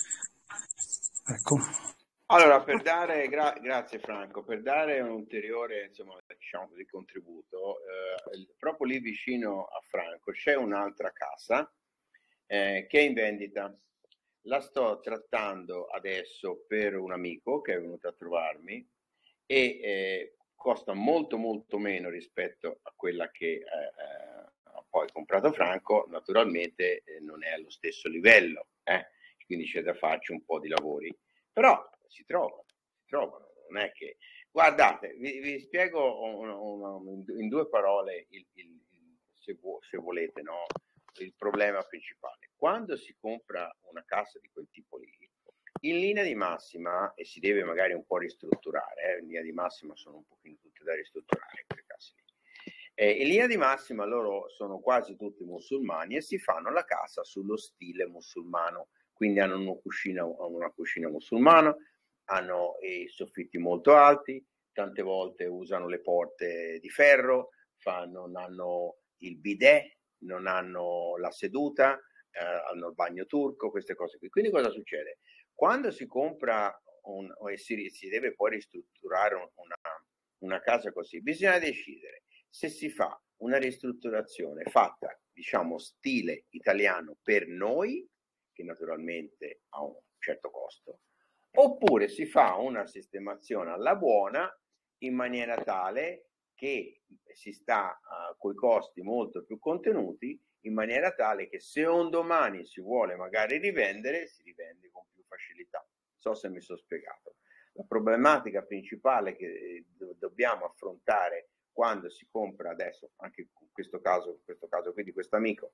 ecco. Allora, per dare, gra- grazie Franco, per dare un ulteriore, insomma, diciamo così, contributo, eh, proprio lì vicino a Franco c'è un'altra casa eh, che è in vendita. La sto trattando adesso per un amico che è venuto a trovarmi e eh, costa molto molto meno rispetto a quella che eh, eh, ha poi comprato Franco. Naturalmente eh, non è allo stesso livello, eh, quindi c'è da farci un po' di lavori, però si trovano, si trovano, non è che... Guardate, vi, vi spiego una, una, in due parole il, il, se, vo, se volete, no? Il problema principale. Quando si compra una casa di quel tipo lì, in linea di massima, e si deve magari un po' ristrutturare, eh, in linea di massima sono un pochino tutte da ristrutturare quelle case lì. Eh, in linea di massima loro sono quasi tutti musulmani e si fanno la casa sullo stile musulmano, quindi hanno una cucina, una cucina musulmana, hanno i soffitti molto alti, tante volte usano le porte di ferro, fanno, non hanno il bidet, non hanno la seduta, eh, hanno il bagno turco, queste cose qui. Quindi cosa succede? Quando si compra un, o si, si deve poi ristrutturare una, una casa così, bisogna decidere se si fa una ristrutturazione fatta, diciamo, stile italiano per noi, che naturalmente ha un certo costo, oppure si fa una sistemazione alla buona in maniera tale che si sta uh, coi costi molto più contenuti, in maniera tale che se un domani si vuole magari rivendere, si rivende con più facilità. Non so se mi sono spiegato. La problematica principale che eh, do- dobbiamo affrontare quando si compra adesso, anche in questo caso, in questo caso qui di questo amico,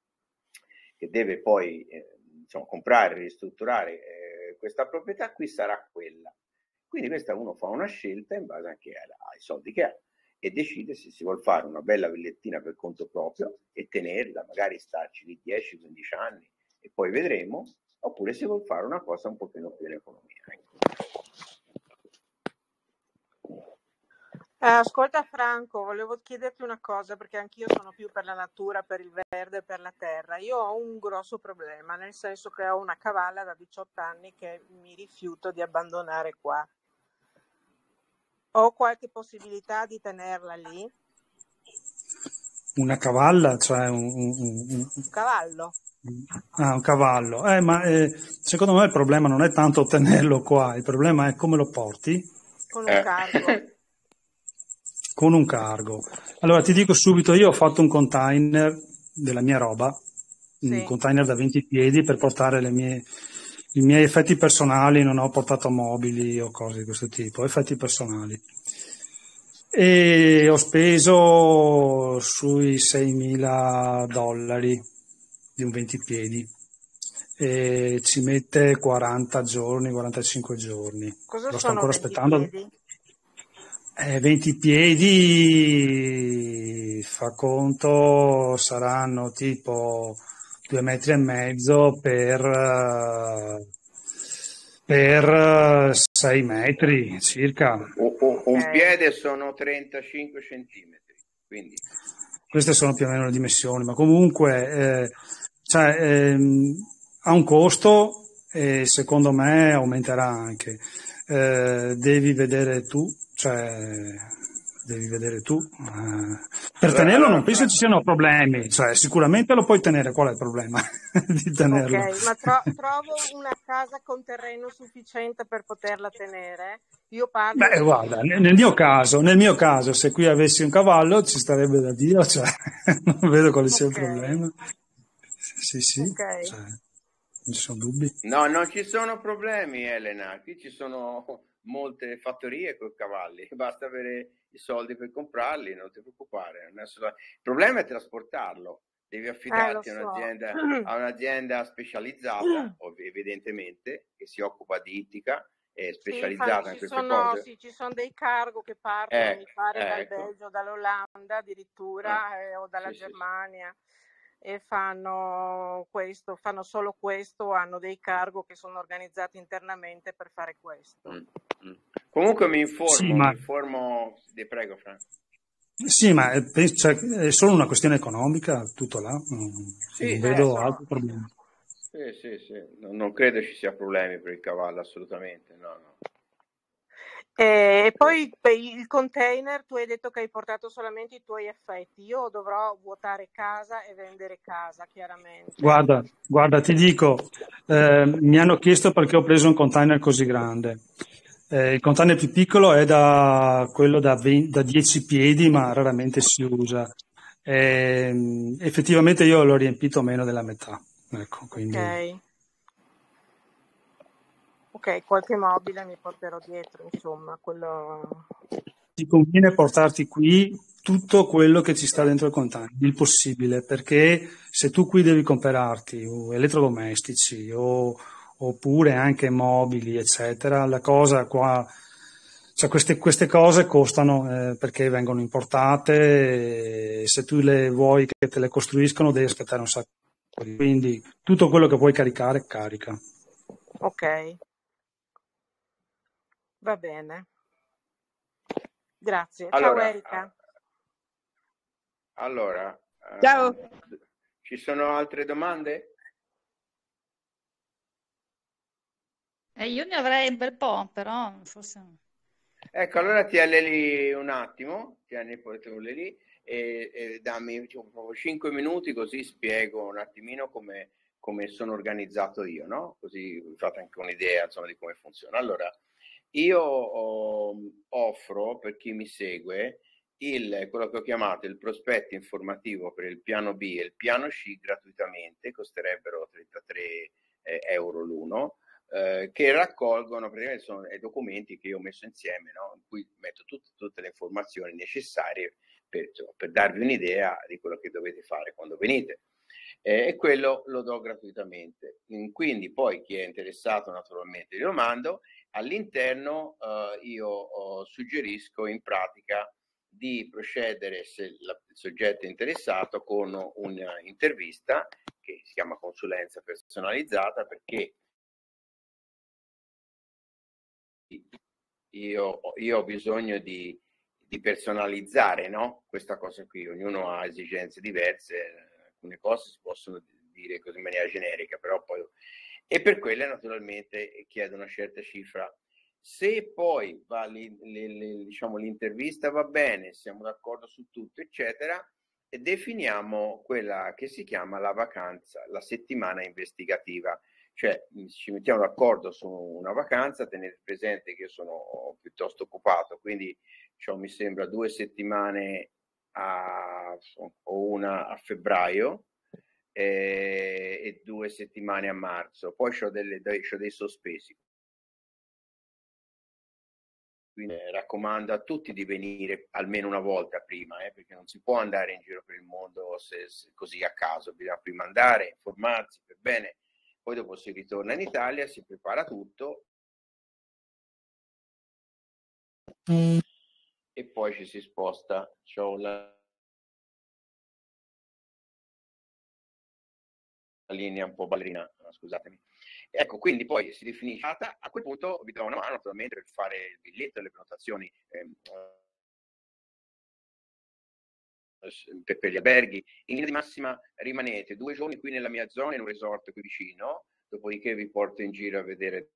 che deve poi eh, diciamo, comprare, ristrutturare eh, questa proprietà, qui sarà quella. Quindi questa uno fa una scelta in base anche ai soldi che ha e decide se si vuole fare una bella villettina per conto proprio e tenerla, magari starci di dieci quindici anni e poi vedremo, oppure si vuole fare una cosa un pochino più in economia. Ecco. Eh, ascolta Franco, volevo chiederti una cosa perché anch'io sono più per la natura, per il verde, per la terra. Io ho un grosso problema, nel senso che ho una cavalla da diciotto anni che mi rifiuto di abbandonare qua. Ho qualche possibilità di tenerla lì? Una cavalla, cioè un, un, un, Un cavallo? Ah, un cavallo. Eh, ma eh, secondo me il problema non è tanto tenerlo qua, il problema è come lo porti. Con un Eh. cargo. Con un cargo. Allora ti dico subito, io ho fatto un container della mia roba, un Sì. container da venti piedi per portare le mie, i miei effetti personali, non ho portato mobili o cose di questo tipo, effetti personali. E ho speso sui seimila dollari di un venti piedi e ci mette quaranta giorni, quarantacinque giorni. Cosa Lo sto sono ancora venti aspettando. piedi? Eh, venti piedi, fa conto, saranno tipo due metri e mezzo per, eh, per eh, sei metri circa. Un, un- un Ok. piede sono trentacinque centimetri, quindi Queste sono più o meno le dimensioni, ma comunque eh, cioè, ehm, ha un costo e secondo me aumenterà anche. Eh, devi vedere tu, cioè devi vedere tu. Eh, per allora, tenerlo non allora penso Fra- ci siano problemi, cioè sicuramente lo puoi tenere, qual è il problema di tenerlo? Ok, ma tro- trovo una casa con terreno sufficiente per poterla tenere. Io parlo Beh, di... guarda, nel nel mio caso, nel mio caso, se qui avessi un cavallo ci starebbe da Dio, cioè, non vedo quale sia il Ok, problema. Sì, sì, ok. cioè, non ci sono dubbi. no, non ci sono problemi, Elena. Qui ci sono molte fattorie con i cavalli, basta avere i soldi per comprarli, non ti preoccupare. Non è solo- Il problema è trasportarlo. Devi Eh, lo affidarti a so. un'azienda, a un'azienda specializzata, ov- evidentemente, che si occupa di ittica, è Sì, fanno- specializzata in ci queste sono, cose. sì, ci sono dei cargo che partono, mi Ecco, pare, dal ecco. Belgio, dall'Olanda Ah, addirittura, eh, o dalla sì, sì, sì. Germania, e fanno questo, fanno solo questo, hanno dei cargo che sono organizzati internamente per fare questo. Mm, mm. Comunque mi Sì, informo, mi ma, informo, ti prego, Franco. sì, ma è, pe- cioè, è solo una questione economica, tutto là, non, Sì, non Eh, vedo sono... altri problemi. sì, sì, sì. Non, non credo ci sia problemi per il cavallo, assolutamente, no, no. Eh, E Sì. poi per il container, tu hai detto che hai portato solamente i tuoi effetti. Io dovrò vuotare casa e vendere casa, chiaramente. Guarda, guarda, ti dico, eh, mi hanno chiesto perché ho preso un container così grande. Eh, il container più piccolo è da quello da, venti da dieci piedi, ma raramente si usa. Ehm, effettivamente io l'ho riempito meno della metà. Ecco, quindi Ok, ok, qualche mobile mi porterò dietro, insomma, quello... ti conviene portarti qui tutto quello che ci sta dentro il container, il possibile, perché se tu qui devi comprarti o elettrodomestici o, oppure anche mobili, eccetera, la cosa qua, cioè queste, queste cose costano eh, perché vengono importate e se tu le vuoi che te le costruiscono devi aspettare un sacco di tempo. Quindi tutto quello che puoi caricare, carica. Ok, va bene. Grazie. Ciao Allora, Erika. allora Ciao. ehm, ci sono altre domande? Eh, io ne avrei un bel po', però forse... Ecco, allora tieni lì un attimo, tieni poi lì e, e dammi diciamo, proprio cinque minuti così spiego un attimino come, come sono organizzato io, no? Così vi fate anche un'idea insomma, di come funziona. Allora, io oh, offro per chi mi segue il, quello che ho chiamato il prospetto informativo per il piano B e il piano C gratuitamente, costerebbero trentatré eh, euro l'uno. Eh, che raccolgono praticamente sono i documenti che io ho messo insieme, no? In cui metto tutte, tutte le informazioni necessarie per, insomma, per darvi un'idea di quello che dovete fare quando venite. Eh, e quello lo do gratuitamente. Quindi poi chi è interessato naturalmente lo mando. All'interno eh, io oh, suggerisco in pratica di procedere, se la, il soggetto è interessato, con un'intervista che si chiama consulenza personalizzata, perché io, io ho bisogno di, di personalizzare, no? Questa cosa qui, ognuno ha esigenze diverse, alcune cose si possono dire così in maniera generica, però poi... E per quelle naturalmente chiedo una certa cifra. Se poi va li, li, li, diciamo, l'intervista va bene, siamo d'accordo su tutto, eccetera, definiamo quella che si chiama la vacanza, la settimana investigativa. Cioè ci mettiamo d'accordo su una vacanza, tenete presente che io sono piuttosto occupato, quindi cioè, mi sembra due settimane a, o una a febbraio eh, e due settimane a marzo, poi ho dei sospesi. Quindi eh, raccomando a tutti di venire almeno una volta prima, eh, perché non si può andare in giro per il mondo se, se, così a caso, bisogna prima andare, informarsi per bene. Poi dopo si ritorna in Italia, si prepara tutto mm. e poi ci si sposta. C'ho la, la linea un po' ballerina, scusatemi. Ecco, quindi poi si definisce, a quel punto vi do una mano naturalmente per fare il biglietto, le prenotazioni ehm, per, per gli alberghi. In linea di massima rimanete due giorni qui nella mia zona, in un resort qui vicino, dopodiché vi porto in giro a vedere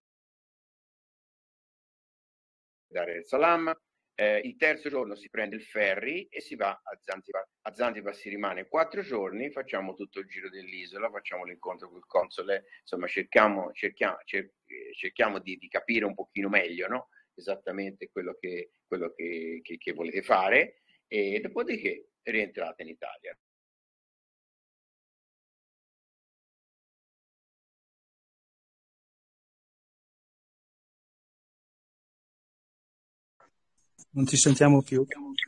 Dar es Salaam. Eh, il terzo giorno si prende il ferry e si va a Zanzibar. A Zanzibar si rimane quattro giorni, facciamo tutto il giro dell'isola, facciamo l'incontro col console, insomma cerchiamo, cerchiamo, cer- cerchiamo di, di capire un pochino meglio, no? Esattamente quello, che, quello che, che, che volete fare e dopodiché rientrate in Italia. Non ti sentiamo più.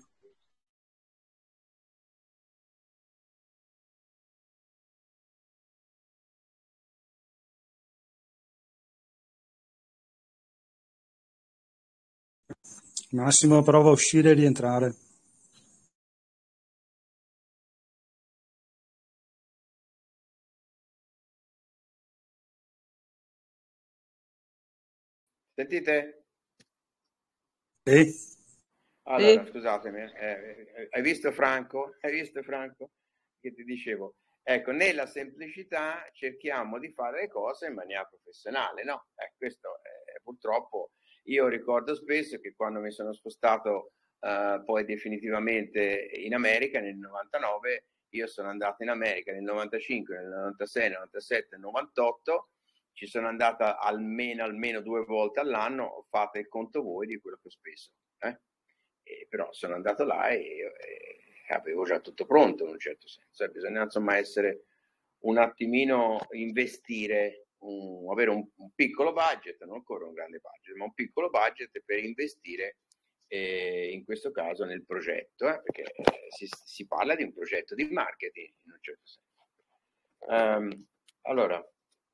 Massimo prova a uscire e rientrare. Sentite? Sì. Allora, scusatemi, eh, hai visto Franco? Hai visto Franco? Che ti dicevo? Ecco, nella semplicità cerchiamo di fare le cose in maniera professionale, no? Eh, questo eh, purtroppo io ricordo spesso che quando mi sono spostato eh, poi definitivamente in America nel novantanove, io sono andato in America nel novantacinque, nel novantasei, nel novantasette, nel novantotto, ci sono andata almeno, almeno due volte all'anno, fate il conto voi di quello che ho speso, eh? E però sono andato là e, e avevo già tutto pronto in un certo senso. Bisogna insomma essere un attimino, investire, un, avere un, un piccolo budget, non ancora un grande budget, ma un piccolo budget per investire eh, in questo caso nel progetto, eh, perché eh, si, si parla di un progetto di marketing in un certo senso. Um, allora,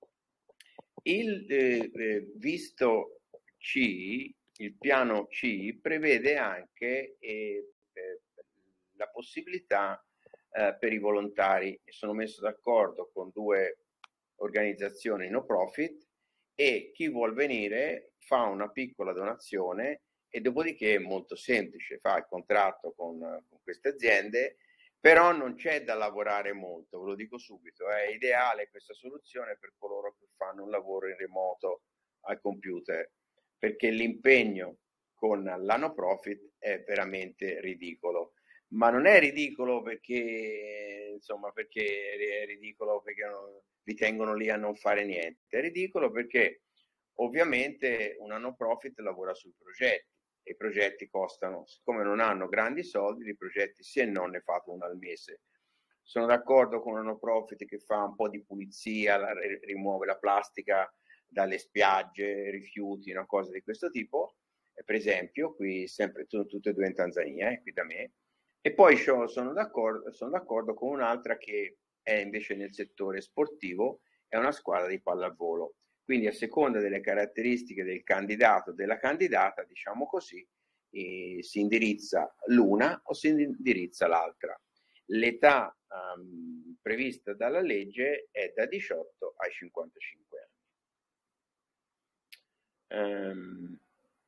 il eh, eh, visto C, il piano C prevede anche eh, eh, la possibilità eh, per i volontari. Mi sono messo d'accordo con due organizzazioni no profit e chi vuol venire fa una piccola donazione e dopodiché è molto semplice, fa il contratto con, con queste aziende, però non c'è da lavorare molto, ve lo dico subito, è ideale questa soluzione per coloro che fanno un lavoro in remoto al computer, perché l'impegno con la no profit è veramente ridicolo, ma non è ridicolo perché insomma perché è ridicolo perché non, vi tengono lì a non fare niente, è ridicolo perché ovviamente una no profit lavora sui progetti e i progetti costano, siccome non hanno grandi soldi, i progetti se non ne fate uno al mese. Sono d'accordo con una no profit che fa un po' di pulizia, la, rimuove la plastica dalle spiagge, rifiuti, una cosa di questo tipo, eh, per esempio, qui sempre tutte e due in Tanzania, eh, qui da me, e poi sono d'accordo, sono d'accordo con un'altra che è invece nel settore sportivo, è una squadra di pallavolo. Quindi a seconda delle caratteristiche del candidato o della candidata, diciamo così, eh, si indirizza l'una o si indirizza l'altra. L'età um, prevista dalla legge è da diciotto ai cinquantacinque anni. Um,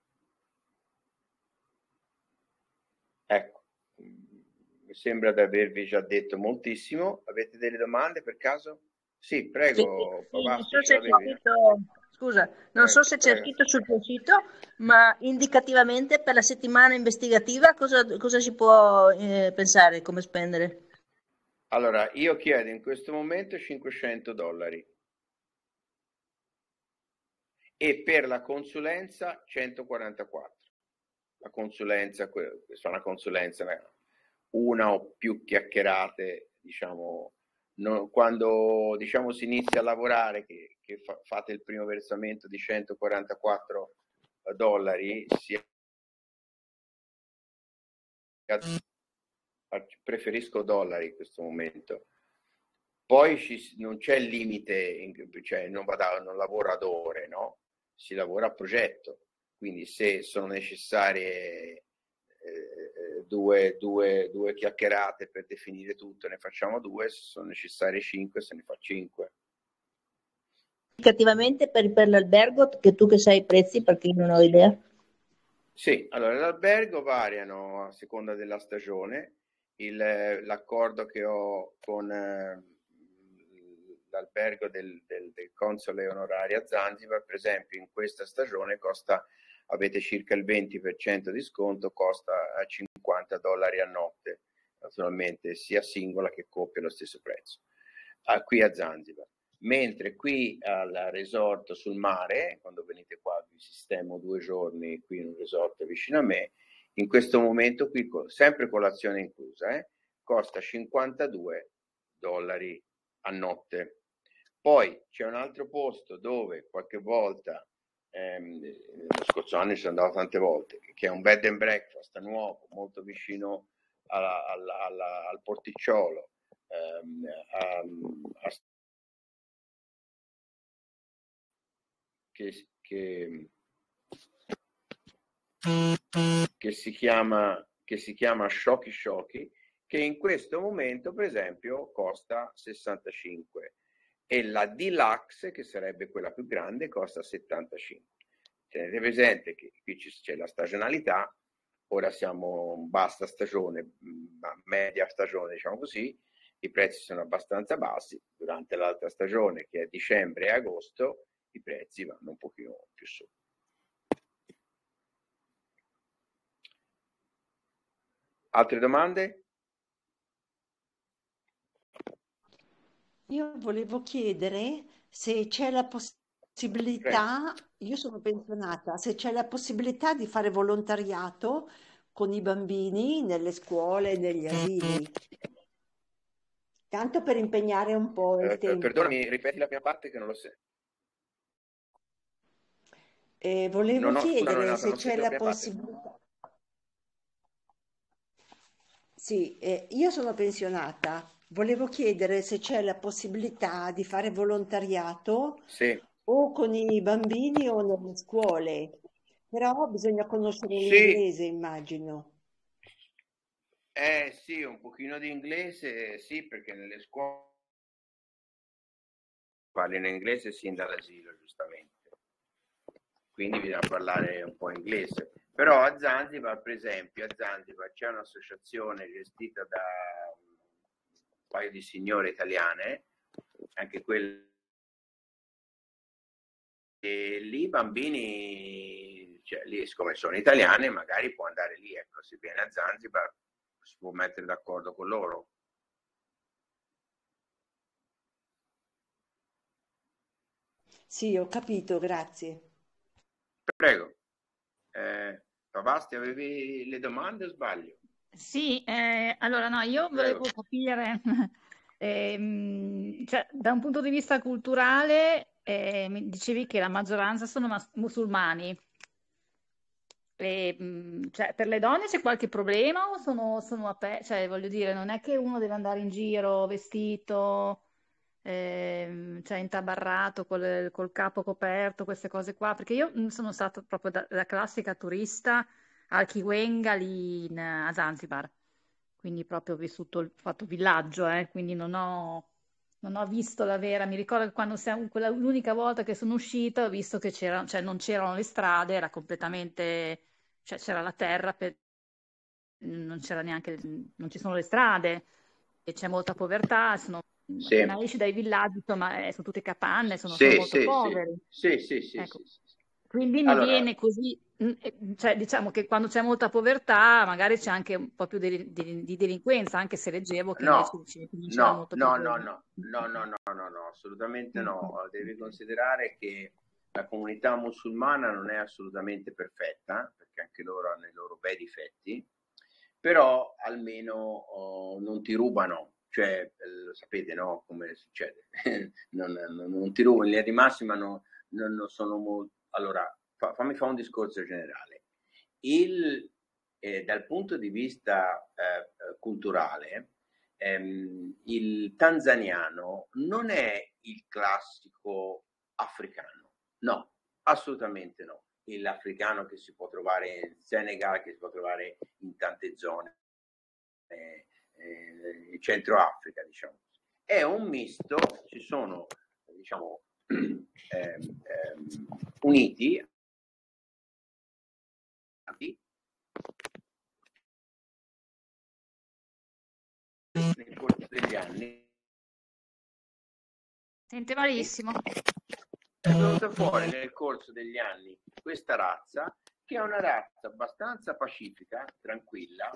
ecco, mi sembra di avervi già detto moltissimo. Avete delle domande per caso? Sì, prego, sì, Basti, non so ce se c'è l'avevi? scritto, scusa, non so se c'è Prego. scritto sul tuo sito, ma indicativamente per la settimana investigativa cosa, cosa si può eh, pensare, come spendere? Allora, io chiedo in questo momento cinquecento dollari e per la consulenza centoquarantaquattro. La consulenza, questa è una consulenza, una o più chiacchierate, diciamo, no, quando diciamo si inizia a lavorare, che, che fa, fate il primo versamento di centoquarantaquattro dollari, si preferisco dollari in questo momento. Poi ci, non c'è il limite, cioè non, vado, non lavoro ad ore, no? Si lavora a progetto, quindi se sono necessarie eh, due, due, due chiacchierate per definire tutto, ne facciamo due, se sono necessarie cinque, se ne fa cinque. Indicativamente per, per l'albergo, che tu che sai i prezzi, perché io non ho idea. Sì, allora l'albergo variano a seconda della stagione. Il, l'accordo che ho con eh, l'albergo del, del, del console onorario a Zanzibar, per esempio, in questa stagione costa, avete circa il venti per cento di sconto, costa a cinquanta dollari a notte, naturalmente sia singola che coppia lo stesso prezzo, ah, qui a Zanzibar. Mentre qui al resort sul mare, quando venite qua vi sistemo due giorni qui in un resort vicino a me, in questo momento qui, sempre colazione inclusa, eh, costa cinquantadue dollari a notte. Poi c'è un altro posto dove qualche volta, ehm, lo scorso anno ci sono andato tante volte, che è un bed and breakfast nuovo, molto vicino alla, alla, alla, al porticciolo, ehm, a, a Che, che, che si chiama che si chiama Shoki Shoki, che in questo momento per esempio costa sessantacinque e la Deluxe, che sarebbe quella più grande, costa settantacinque. Tenete presente che qui c'è la stagionalità, ora siamo in bassa stagione, media stagione diciamo così, i prezzi sono abbastanza bassi. Durante l'altra stagione, che è dicembre e agosto, i prezzi vanno un pochino più su. Altre domande? Io volevo chiedere se c'è la possibilità, io sono pensionata, se c'è la possibilità di fare volontariato con i bambini nelle scuole, negli asili, tanto per impegnare un po' il Eh, tempo. perdonami, ripeti la prima parte che non lo so. Eh, volevo No, no, scusa, chiedere non, se non c'è sento la la prima parte. possibilità. Sì, eh, io sono pensionata. Volevo chiedere se c'è la possibilità di fare volontariato Sì, o con i bambini o nelle scuole, però bisogna conoscere sì, l'inglese, immagino. eh sì, un pochino di inglese, sì, perché nelle scuole parlano inglese sin dall'asilo, giustamente. Quindi bisogna parlare un po' inglese. Però a Zanzibar, per esempio, a Zanzibar c'è un'associazione gestita da un paio di signore italiane, anche quelle, e lì i bambini, cioè lì siccome sono italiane, magari può andare lì, ecco, se viene a Zanzibar si può mettere d'accordo con loro. Sì, ho capito, grazie. Prego. Eh, Pavasti, avevi le domande o sbaglio? Sì, eh, allora no, io volevo Prego. capire, ehm, cioè, da un punto di vista culturale, eh, mi dicevi che la maggioranza sono mas- musulmani. E, mh, cioè, per le donne c'è qualche problema o sono, sono aperti? Cioè, voglio dire, non è che uno deve andare in giro vestito, ehm, cioè intabarrato col, col capo coperto, queste cose qua, perché io mh, sono stata proprio da, da classica turista al Chiwenga lì in- a Zanzibar, quindi proprio ho vissuto, il fatto villaggio, eh, quindi non ho, non ho visto la vera. Mi ricordo che quando siamo, quella, l'unica volta che sono uscita ho visto che c'era, cioè non c'erano le strade, era completamente, cioè c'era la terra, per- non c'era neanche, non ci sono le strade e c'è molta povertà, sono, Sì, appena esci dai villaggi, insomma, eh, sono tutte capanne, sono, sono sì, molto sì, sì, poveri. sì, sì, sì, Ecco. sì, sì. Quindi mi Allora, viene così, mm, eh, cioè diciamo che quando c'è molta povertà magari c'è anche un po' più di, di- di delinquenza, anche se leggevo che invece no, ci quindi c'era no, molto più no, no, buono. no, no, no, no, no, no, assolutamente Mm, no. mm, Devi mm, considerare che la comunità musulmana non è assolutamente perfetta, perché anche loro hanno i loro bei difetti, però almeno oh, non ti rubano, cioè eh, lo sapete, no? Come succede? non, non, non ti rubano, in linea di massima no, non, non sono molto... Allora, fa, fammi fare un discorso generale. Il, eh, dal punto di vista eh, culturale, ehm, il tanzaniano non è il classico africano, no, assolutamente no. L'africano che si può trovare in Senegal, che si può trovare in tante zone, eh, eh, in Centro Africa, diciamo. È un misto, ci sono, diciamo, ehm, ehm, uniti nel corso degli anni. Sente malissimo. È venuta fuori nel corso degli anni questa razza, che è una razza abbastanza pacifica, tranquilla,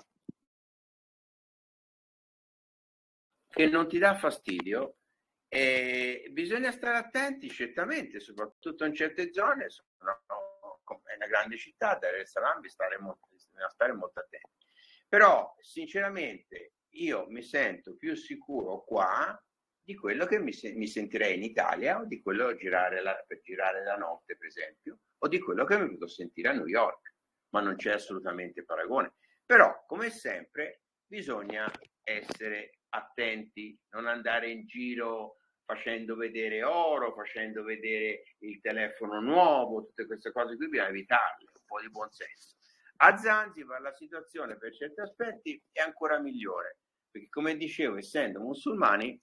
che non ti dà fastidio, e bisogna stare attenti certamente, soprattutto in certe zone. Sono, è una grande città, Dar es Salaam, bisogna stare, stare molto attenti. Però sinceramente io mi sento più sicuro qua di quello che mi, mi sentirei in Italia, o di quello girare la, per girare la notte, per esempio, o di quello che mi posso sentire a New York, ma non c'è assolutamente paragone. Però, come sempre, bisogna essere attenti, non andare in giro facendo vedere oro, facendo vedere il telefono nuovo, tutte queste cose qui bisogna evitarle, un po' di buonsenso. A Zanzibar la situazione per certi aspetti è ancora migliore, perché come dicevo, essendo musulmani,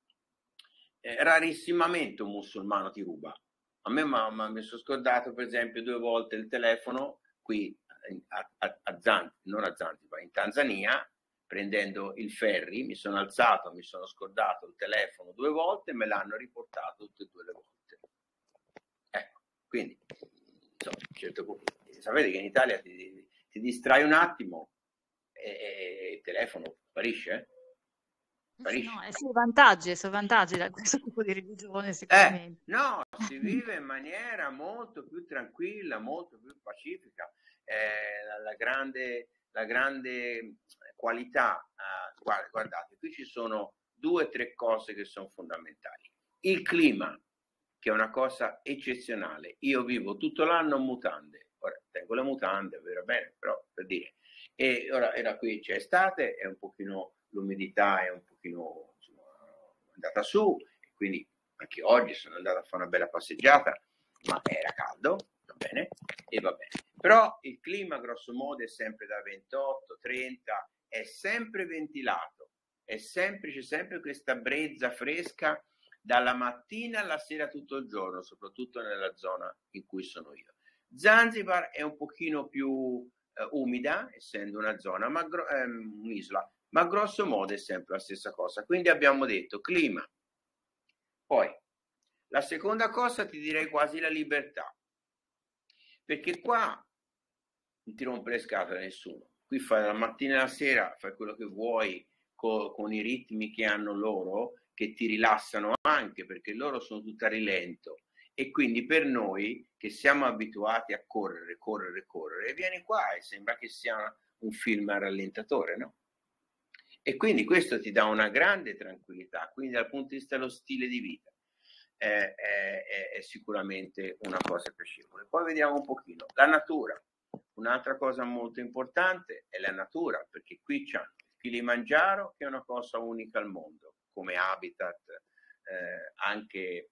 eh, rarissimamente un musulmano ti ruba. A me ma, mi sono scordato per esempio due volte il telefono qui a, a, a Zanzibar, non a Zanzibar, in Tanzania, prendendo il ferry, mi sono alzato, mi sono scordato il telefono due volte e me l'hanno riportato tutte e due le volte. Ecco, quindi insomma, certo punto, sapete che in Italia ti, ti distrai un attimo e, e il telefono sparisce, eh? Sì, no, è sui vantaggi, è sui vantaggi da questo tipo di religione sicuramente. Eh, no, si vive in maniera molto più tranquilla, molto più pacifica. Eh, la, la, grande, la grande qualità, eh, guarda, guardate, qui ci sono due o tre cose che sono fondamentali. Il clima, che è una cosa eccezionale. Io vivo tutto l'anno in mutande, ora tengo le mutande, va bene, però per dire. E ora era qui, c'è estate, è un pochino, l'umidità è un pochino insomma, andata su, e quindi anche oggi sono andato a fare una bella passeggiata, ma era caldo, va bene, e va bene. Però il clima grosso modo è sempre da ventotto trenta, è sempre ventilato, è sempre, c'è sempre questa brezza fresca dalla mattina alla sera tutto il giorno, soprattutto nella zona in cui sono io. Zanzibar è un pochino più eh, umida, essendo una zona, ma gro- ehm, un'isola, ma grosso modo è sempre la stessa cosa. Quindi abbiamo detto clima. Poi, la seconda cosa ti direi quasi la libertà, perché qua non ti rompe le scatole nessuno. Qui fai la mattina e la sera, fai quello che vuoi co- con i ritmi che hanno loro, che ti rilassano anche, perché loro sono tutti a rilento. E quindi per noi che siamo abituati a correre, correre, correre, vieni qua e sembra che sia un film a rallentatore, no? E quindi questo ti dà una grande tranquillità, quindi dal punto di vista dello stile di vita è, è, è sicuramente una cosa piacevole. Poi vediamo un pochino la natura. Un'altra cosa molto importante è la natura, perché qui c'è il Kilimangiaro, che è una cosa unica al mondo come habitat eh, anche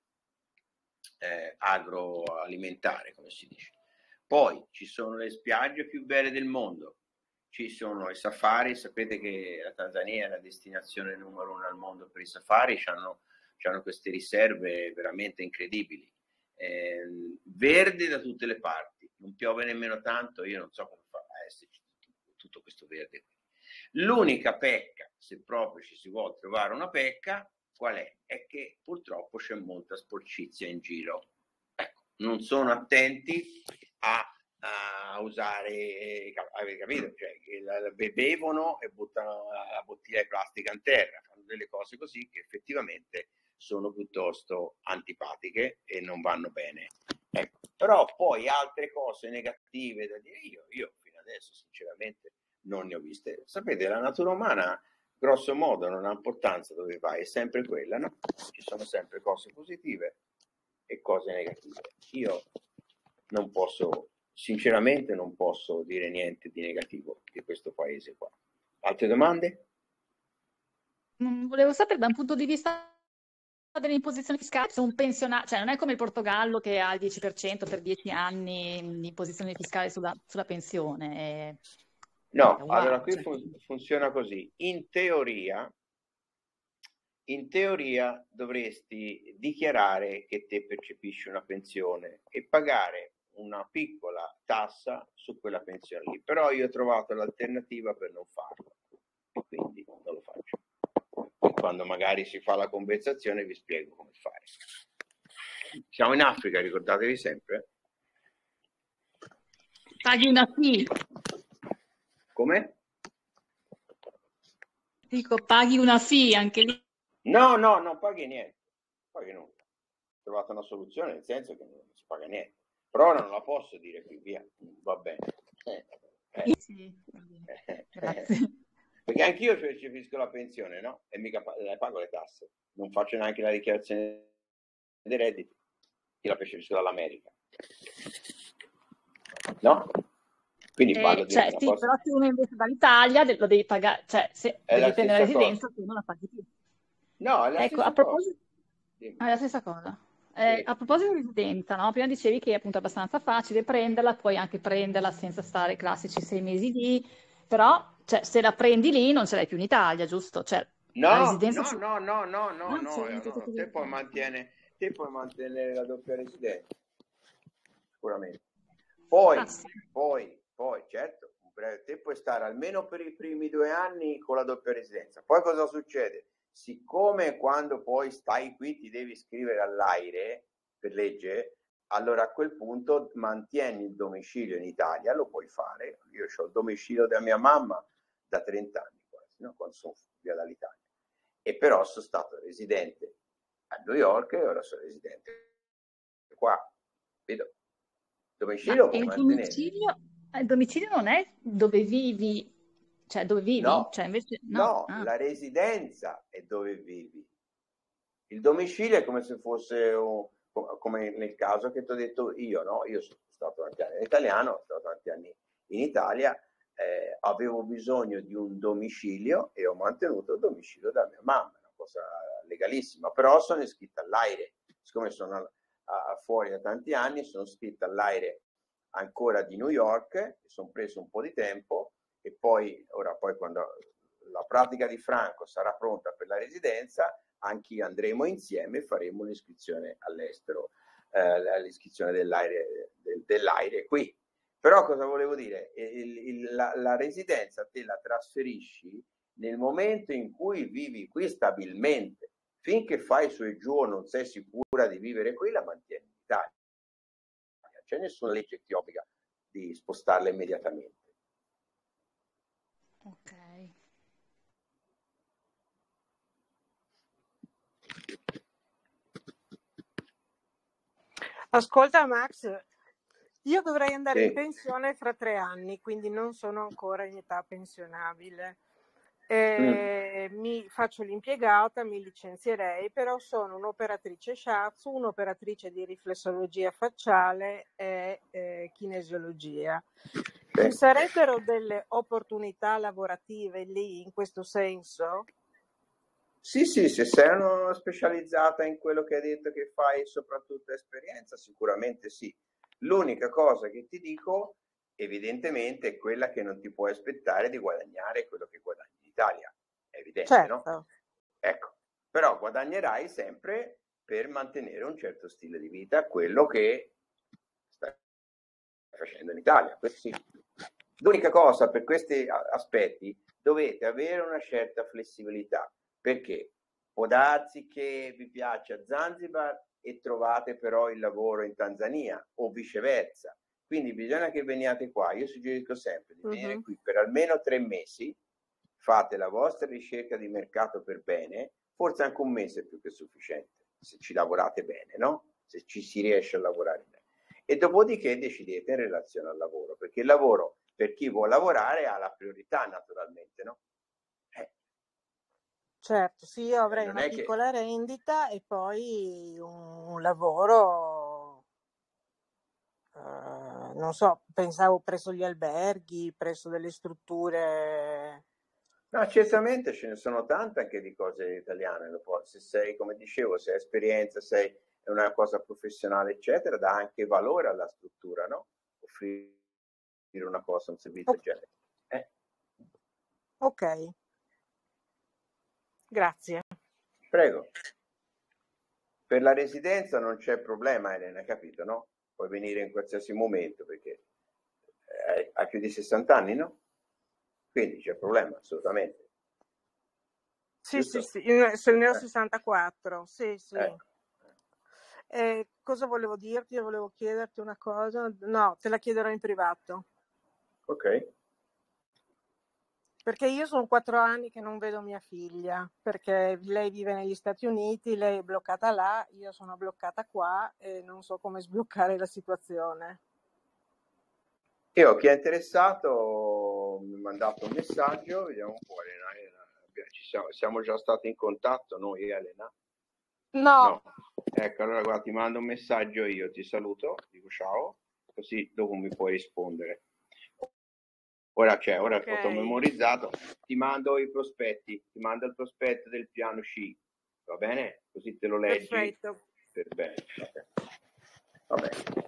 eh, agroalimentare, come si dice. Poi ci sono le spiagge più belle del mondo, ci sono i safari, sapete che la Tanzania è la destinazione numero uno al mondo per i safari, hanno, hanno queste riserve veramente incredibili, eh, verde da tutte le parti, non piove nemmeno tanto, io non so come fa a esserci tutto questo verde qui. L'unica pecca, se proprio ci si vuole trovare una pecca, qual è? È che purtroppo c'è molta sporcizia in giro. Ecco, non sono attenti a, a usare, avete capito? Cioè, bevono e buttano la bottiglia di plastica in terra, fanno delle cose così che effettivamente sono piuttosto antipatiche e non vanno bene. Ecco. Però poi altre cose negative da dire, io, io fino adesso sinceramente non ne ho viste. Sapete, la natura umana grosso modo non ha importanza dove vai, è sempre quella, no? Ci sono sempre cose positive e cose negative. Io non posso, sinceramente non posso dire niente di negativo di questo paese qua. Altre domande? Volevo sapere da un punto di vista delle imposizioni fiscali, se un pensionato, cioè non è come il Portogallo che ha il dieci per cento per dieci anni di imposizione fiscale sulla, sulla pensione. No, allora qui fun- funziona così. In teoria, in teoria dovresti dichiarare che te percepisci una pensione e pagare una piccola tassa su quella pensione lì. Però io ho trovato l'alternativa per non farlo e quindi non lo faccio. E quando magari si fa la conversazione vi spiego come fare. Siamo in Africa, ricordatevi sempre. Paghi una fee. Come? Dico, paghi una fee anche lì. No, no, non paghi niente. Paghi nulla. Ho trovato una soluzione, nel senso che non si paga niente. Però non la posso dire qui, via. Va bene. Eh, eh. Sì, va bene. Grazie. Perché anch'io percepisco la pensione, no? E mica pago le tasse. Non faccio neanche la dichiarazione dei redditi. Io la percepisco dall'America. No? Quindi parlo Eh, di cioè, una sì, cosa. però se uno invece dall'Italia lo devi pagare, cioè se È devi la prendere la stessa residenza, cosa. tu non la paghi più. No, è la Ecco, stessa a proposito, cosa. è la stessa cosa. Eh, Sì. a proposito di residenza, no? Prima dicevi che è appunto abbastanza facile prenderla, puoi anche prenderla senza stare i classici sei mesi lì, però cioè, se la prendi lì non ce l'hai più in Italia, giusto? Cioè, la No, residenza no, ci- no, no, no, no, Ah, no, c'è no, anche no. questo Te puoi tipo. mantenere, te puoi mantenere la doppia residenza, sicuramente. Poi, Ah, sì. poi, poi, certo, te puoi stare almeno per i primi due anni con la doppia residenza. Poi cosa succede? Siccome quando poi stai qui ti devi iscrivere all'AIRE per legge, allora a quel punto mantieni il domicilio in Italia, lo puoi fare. Io ho il domicilio da mia mamma da trenta anni quasi, no? Quando sono via dall'Italia. E però sono stato residente a New York e ora sono residente qua. Vedo. Domicilio Ma puoi il mantenere. domicilio, il domicilio non è dove vivi, cioè dove vivi? No, Cioè invece no. no, Ah. la residenza è dove vivi. Il domicilio è come se fosse un, come nel caso che ti ho detto io, no? Io sono stato tanti anni in italiano, sono stato tanti anni in Italia, eh, avevo bisogno di un domicilio e ho mantenuto il domicilio da mia mamma, una cosa legalissima, però sono iscritta all'AIRE, siccome sono a, a, fuori da tanti anni, sono iscritta all'AIRE ancora di New York, mi sono preso un po' di tempo e poi, ora poi quando la pratica di Franco sarà pronta per la residenza, anche andremo insieme e faremo l'iscrizione all'estero, eh, l'iscrizione dell'AIRE, del, dell'AIRE qui. Però cosa volevo dire? Il, il, la, la residenza te la trasferisci nel momento in cui vivi qui stabilmente. Finché fai su e giù o non sei sicura di vivere qui, la mantieni in Italia. Non c'è nessuna legge che ti obbliga di spostarla immediatamente. Ok. Ascolta Max, io dovrei andare Sì. in pensione fra tre anni, quindi non sono ancora in età pensionabile. Eh, mm. Mi faccio l'impiegata, mi licenzierei, però sono un'operatrice shiatsu, un'operatrice di riflessologia facciale e eh, kinesiologia. Ci sarebbero delle opportunità lavorative lì in questo senso? Sì, sì, se sei una specializzata in quello che hai detto che fai, soprattutto esperienza, sicuramente sì. L'unica cosa che ti dico, evidentemente, è quella che non ti puoi aspettare di guadagnare quello che guadagni in Italia. È evidente, certo. No? Ecco, però guadagnerai sempre per mantenere un certo stile di vita, quello che stai facendo in Italia. Questo sì. L'unica cosa per questi aspetti, dovete avere una certa flessibilità. Perché può darsi che vi piaccia Zanzibar e trovate però il lavoro in Tanzania o viceversa. Quindi bisogna che veniate qua. Io suggerisco sempre di venire Mhm. qui per almeno tre mesi, fate la vostra ricerca di mercato per bene, forse anche un mese è più che sufficiente, se ci lavorate bene, no? Se ci si riesce a lavorare bene. E dopodiché decidete in relazione al lavoro, perché il lavoro, per chi vuole lavorare, ha la priorità naturalmente, no? Eh, Certo, sì, io eh, avrei non una è che... piccola rendita e poi un, un lavoro, eh, non so, pensavo presso gli alberghi, presso delle strutture. No, certamente ce ne sono tante anche di cose italiane. Lo può- Se sei, come dicevo, se hai esperienza, sei è una cosa professionale, eccetera, dà anche valore alla struttura, no? Offrire una cosa, un servizio del O- genere. Eh, ok, grazie. prego. Per la residenza non c'è problema, Elena, hai capito, no? Puoi venire in qualsiasi momento perché eh, hai, hai più di sessanta anni, no? Quindi c'è problema, assolutamente. Sì, sì, Giusto? sì, io se ne ho Eh, sessantaquattro, sì, sì. ecco. Eh, cosa volevo dirti? Volevo chiederti una cosa. No, te la chiederò in privato. Ok. Perché io sono quattro anni che non vedo mia figlia, perché lei vive negli Stati Uniti, lei è bloccata là, io sono bloccata qua e non so come sbloccare la situazione. Io, chi è interessato, mi ha mandato un messaggio, vediamo un po', Elena. Elena, ci siamo, siamo già stati in contatto noi, Elena? No, No. Ecco, allora guarda, ti mando un messaggio io, ti saluto, dico ciao, così dopo mi puoi rispondere. Ora c'è, ora ok, ho memorizzato, ti mando i prospetti, ti mando il prospetto del piano C, va bene? Così te lo leggi perfetto. per bene. Okay. Va bene.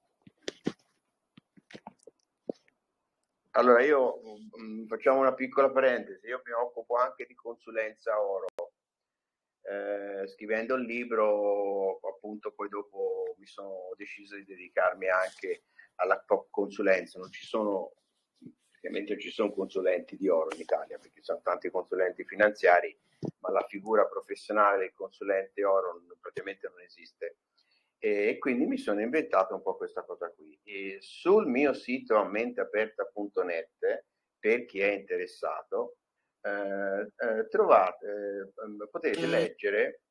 Allora io mh, facciamo una piccola parentesi, io mi occupo anche di consulenza oro, eh, scrivendo il libro appunto poi dopo mi sono deciso di dedicarmi anche alla consulenza, non ci sono, ovviamente ci sono consulenti di oro in Italia perché ci sono tanti consulenti finanziari, ma la figura professionale del consulente oro non, praticamente non esiste. E quindi mi sono inventato un po' questa cosa qui. E sul mio sito ammenteaperta punto net, per chi è interessato, eh, eh, trovate, eh, potete leggere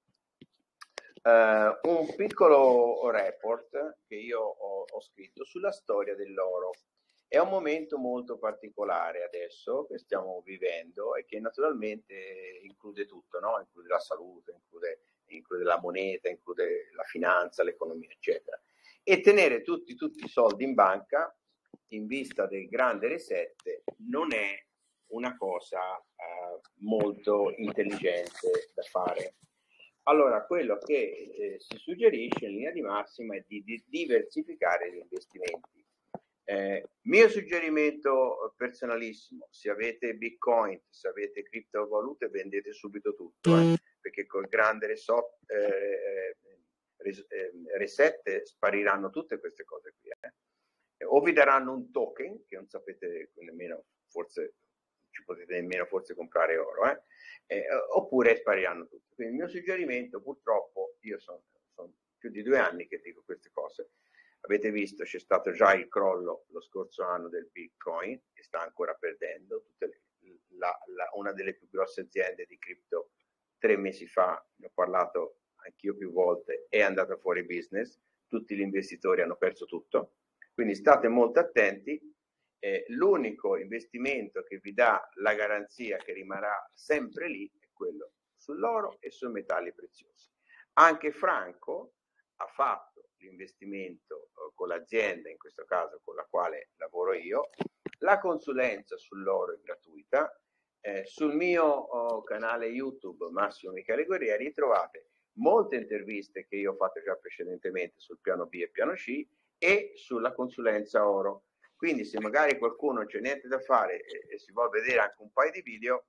eh, un piccolo report che io ho, ho scritto sulla storia dell'oro. È un momento molto particolare adesso che stiamo vivendo e che naturalmente include tutto, no? Include la salute, include include la moneta, include la finanza, l'economia, eccetera. E tenere tutti, tutti i soldi in banca in vista del grande reset non è una cosa eh, molto intelligente da fare. Allora, quello che eh, si suggerisce in linea di massima è di, di diversificare gli investimenti. Eh, mio suggerimento personalissimo, se avete Bitcoin, se avete criptovalute, vendete subito tutto, eh, perché col grande reset, eh, eh, reset spariranno tutte queste cose qui. Eh. O vi daranno un token, che non sapete nemmeno, forse ci potete nemmeno forse comprare oro, eh, eh, oppure spariranno tutte. Quindi il mio suggerimento, purtroppo, io sono, sono più di due anni che dico queste cose. Avete visto, c'è stato già il crollo lo scorso anno del Bitcoin e sta ancora perdendo. Tutte le, la, la, una delle più grosse aziende di cripto tre mesi fa, ne ho parlato anch'io più volte, è andata fuori business. Tutti gli investitori hanno perso tutto. Quindi state molto attenti. Eh, l'unico investimento che vi dà la garanzia che rimarrà sempre lì è quello sull'oro e sui metalli preziosi. Anche Franco ha fatto l'investimento eh, con l'azienda, in questo caso con la quale lavoro io, la consulenza sull'oro è gratuita. Eh, sul mio oh, canale YouTube Massimo Michele Guerrieri trovate molte interviste che io ho fatto già precedentemente sul piano B e piano C e sulla consulenza oro. Quindi se magari qualcuno non c'è niente da fare e, e si vuole vedere anche un paio di video,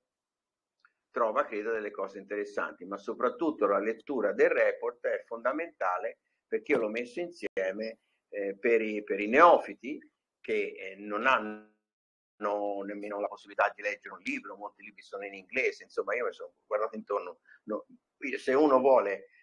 trova credo delle cose interessanti, ma soprattutto la lettura del report è fondamentale perché io l'ho messo insieme eh, per, i, per i neofiti che eh, non hanno nemmeno la possibilità di leggere un libro, molti libri sono in inglese, insomma io mi sono guardato intorno, no, se uno vuole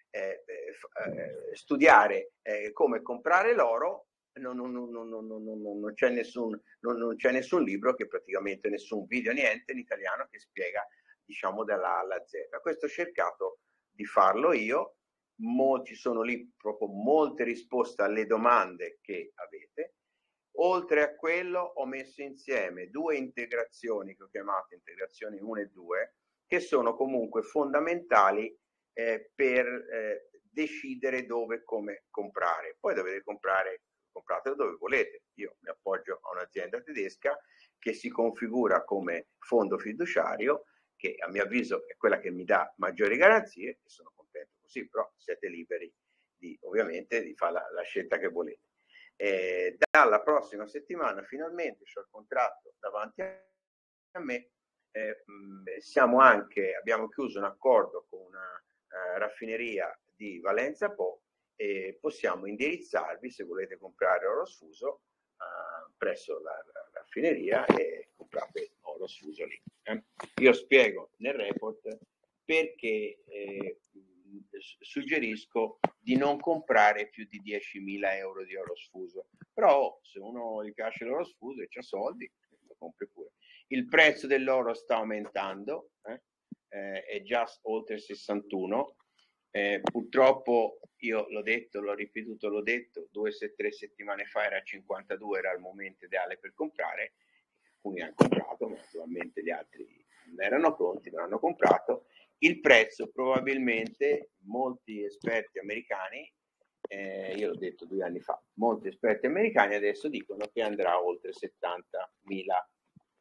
eh, eh, studiare eh, come comprare l'oro, non, non, non, non, non, non, non, c'è nessun, non, non c'è nessun libro, che praticamente nessun video, niente in italiano che spiega, diciamo, dalla A alla Z. Questo ho cercato di farlo io. Mo, ci sono lì proprio molte risposte alle domande che avete. Oltre a quello ho messo insieme due integrazioni che ho chiamato integrazioni uno e due, che sono comunque fondamentali eh, per eh, decidere dove e come comprare. Poi dovete comprare, compratelo dove volete. Io mi appoggio a un'azienda tedesca che si configura come fondo fiduciario, che a mio avviso è quella che mi dà maggiori garanzie, e sono contento così, però siete liberi di, ovviamente, di fare la, la scelta che volete. Eh, dalla prossima settimana finalmente c'ho il contratto davanti a me, eh, mh, siamo anche, abbiamo chiuso un accordo con una uh, raffineria di Valenza Po, e possiamo indirizzarvi, se volete comprare oro sfuso, uh, presso la, la raffineria, e comprate oro sfuso lì. Eh. Io spiego nel report perché eh, suggerisco di non comprare più di diecimila euro di oro sfuso, però se uno gli piace l'oro sfuso e c'ha soldi, lo compri pure. Il prezzo dell'oro sta aumentando, eh? Eh, è già oltre sessantuno, eh, purtroppo io l'ho detto, l'ho ripetuto, l'ho detto, due o tre settimane fa era cinquantadue, era il momento ideale per comprare, alcuni hanno comprato, ma naturalmente gli altri non erano pronti, non hanno comprato. Il prezzo probabilmente, molti esperti americani, eh, io l'ho detto due anni fa, molti esperti americani adesso dicono che andrà oltre settantamila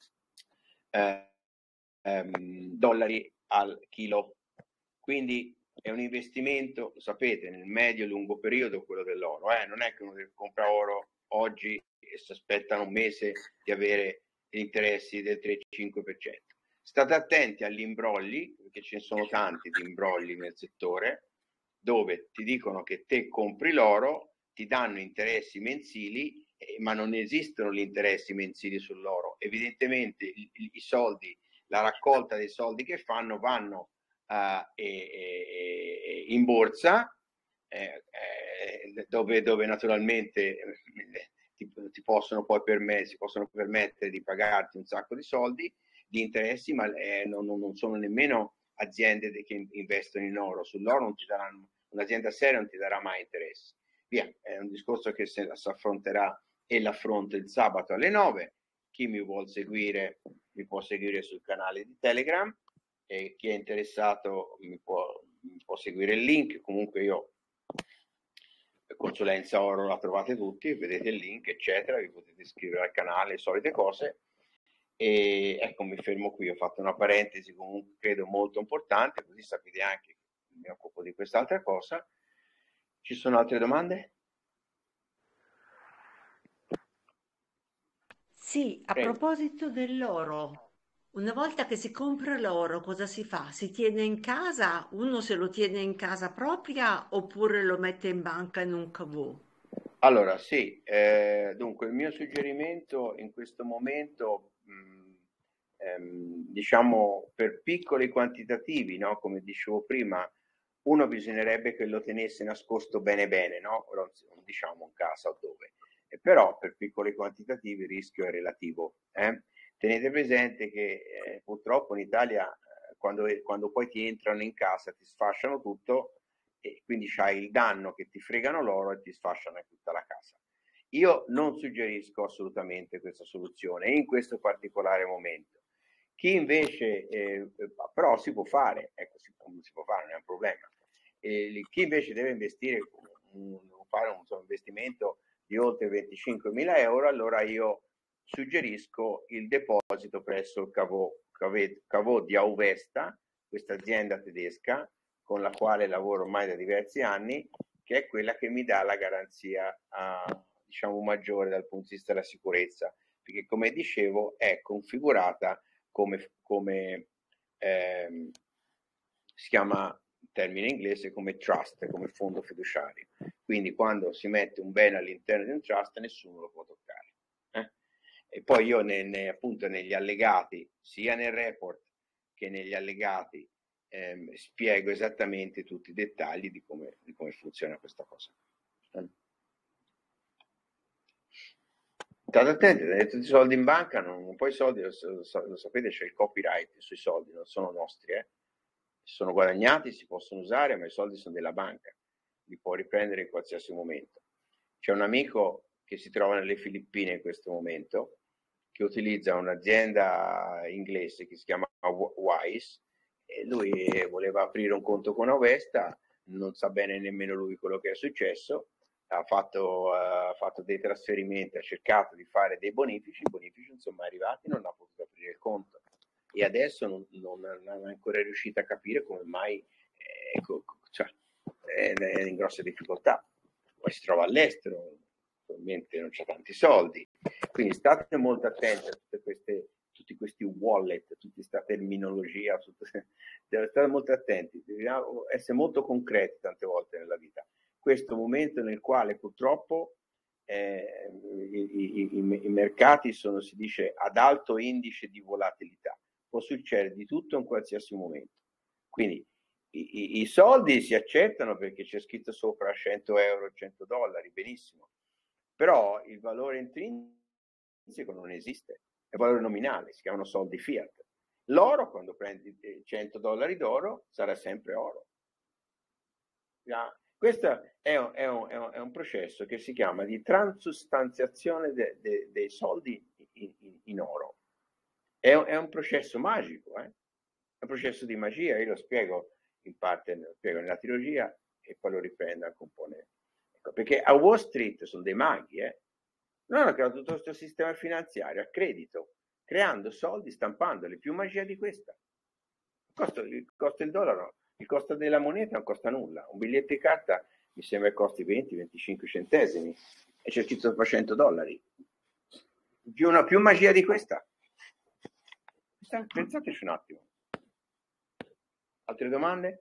eh, ehm, dollari al chilo. Quindi è un investimento, lo sapete, nel medio e lungo periodo quello dell'oro. Eh? Non è che uno compra oro oggi e si aspetta un mese di avere gli interessi del tre cinque per cento. State attenti agli imbrogli, perché ce ne sono tanti di imbrogli nel settore, dove ti dicono che te compri l'oro, ti danno interessi mensili, eh, ma non esistono gli interessi mensili sull'oro. Evidentemente i, i soldi, la raccolta dei soldi che fanno vanno uh, e, e, in borsa, eh, eh, dove, dove naturalmente eh, ti, ti possono poi permettere, si possono permettere di pagarti un sacco di soldi, di interessi, ma eh, non, non sono nemmeno aziende che investono in oro. Sull'oro non ti daranno, un'azienda seria non ti darà mai interessi. Via, è un discorso che si affronterà e l'affronto il sabato alle nove. Chi mi vuol seguire mi può seguire sul canale di Telegram, e chi è interessato mi può, mi può seguire il link. Comunque io Consulenza Oro la trovate tutti, vedete il link eccetera, vi potete iscrivere al canale, le solite cose. E ecco, mi fermo qui, ho fatto una parentesi comunque credo molto importante, così sapete anche che mi occupo di quest'altra cosa. Ci sono altre domande? Sì, a Prego. proposito dell'oro, una volta che si compra l'oro, cosa si fa? Si tiene in casa? Uno se lo tiene in casa propria oppure lo mette in banca in un cavò? Allora, sì, eh, dunque il mio suggerimento in questo momento, mh, ehm, diciamo per piccoli quantitativi, no? Come dicevo prima, uno bisognerebbe che lo tenesse nascosto bene bene, no? Non diciamo in casa o dove, e però per piccoli quantitativi il rischio è relativo. Eh? Tenete presente che eh, purtroppo in Italia eh, quando, quando poi ti entrano in casa ti sfasciano tutto, e quindi c'hai il danno che ti fregano l'oro e ti sfasciano tutta la casa. Io non suggerisco assolutamente questa soluzione in questo particolare momento. Chi invece, eh, però si può fare, ecco, si può, si può fare, non è un problema. Eh, chi invece deve investire, un, fare un, un investimento di oltre venticinquemila euro, allora io suggerisco il deposito presso il Cavò, Cavò di Auvesta, questa azienda tedesca con la quale lavoro ormai da diversi anni, che è quella che mi dà la garanzia uh, diciamo maggiore dal punto di vista della sicurezza, perché come dicevo è configurata come, come ehm, si chiama in termine inglese come trust, come fondo fiduciario. Quindi quando si mette un bene all'interno di un trust nessuno lo può toccare. Eh? E poi io ne, ne, appunto negli allegati, sia nel report che negli allegati ehm, spiego esattamente tutti i dettagli di come, di come funziona questa cosa. State attenti, avete tutti i soldi in banca, non, poi i soldi, lo, lo, lo sapete, c'è il copyright sui soldi, non sono nostri, eh. Sono guadagnati, si possono usare, ma i soldi sono della banca, li può riprendere in qualsiasi momento. C'è un amico che si trova nelle Filippine in questo momento, che utilizza un'azienda inglese che si chiama Wise, e lui voleva aprire un conto con Avesta, non sa bene nemmeno lui quello che è successo, ha fatto, uh, fatto dei trasferimenti, ha cercato di fare dei bonifici, i bonifici non sono mai arrivati, non ha potuto aprire il conto e adesso non, non, non è ancora riuscito a capire come mai eh, cioè, è, è in grosse difficoltà. Poi si trova all'estero, probabilmente non c'ha tanti soldi, quindi state molto attenti a tutte queste, tutti questi wallet, tutta questa terminologia, tutte, state molto attenti, dobbiamo essere molto concreti tante volte nella vita. Questo momento nel quale purtroppo eh, i, i, i, i mercati sono, si dice, ad alto indice di volatilità, può succedere di tutto in qualsiasi momento, quindi i, i, i soldi si accettano perché c'è scritto sopra cento euro, cento dollari, benissimo, però il valore intrinseco non esiste, è il valore nominale, si chiamano soldi fiat. L'oro, quando prendi cento dollari d'oro, sarà sempre oro. Yeah. Questo è un, è, un, è un processo che si chiama di transustanziazione de, de, dei soldi in, in, in oro. È un, è un processo magico, eh? È un processo di magia, io lo spiego in parte, lo spiego nella trilogia e poi lo riprendo anche un po'. Ne... Ecco, perché a Wall Street sono dei maghi, eh? Non hanno creato tutto questo sistema finanziario a credito, creando soldi, stampandoli, più magia di questa. Il costo, il costo del dollaro, il costo della moneta non costa nulla, un biglietto di carta mi sembra che costi venti venticinque centesimi e c'è scritto sopra cento dollari. Più, una, più magia di questa. Pensateci un attimo. Altre domande?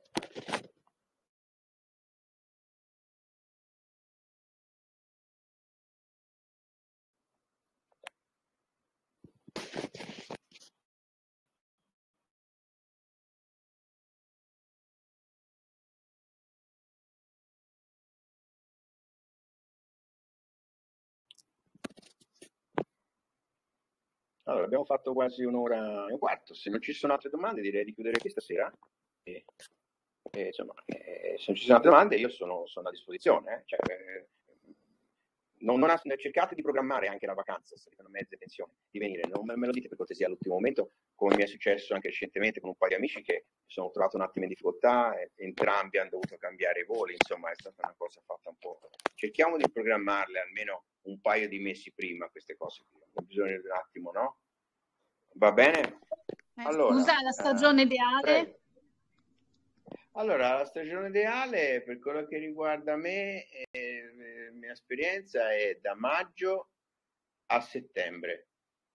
Allora, abbiamo fatto quasi un'ora e un quarto. Se non ci sono altre domande, direi di chiudere qui stasera. E, e, insomma, e, se non ci sono altre domande, io sono, sono a disposizione. Eh. Cioè, eh, non, non ha, cercate di programmare anche la vacanza, se fanno mezze pensioni, di venire. Non me lo dite per cortesia all'ultimo momento, come mi è successo anche recentemente con un paio di amici che mi sono trovato un attimo in difficoltà, e entrambi hanno dovuto cambiare i voli. Insomma, è stata una cosa fatta un po'. Cerchiamo di programmarle almeno un paio di mesi prima queste cose qui. Ho bisogno di un attimo, no? Va bene? Allora, scusa, la stagione uh, ideale? Prego. Allora, la stagione ideale per quello che riguarda me, eh, la mia esperienza è da maggio a settembre.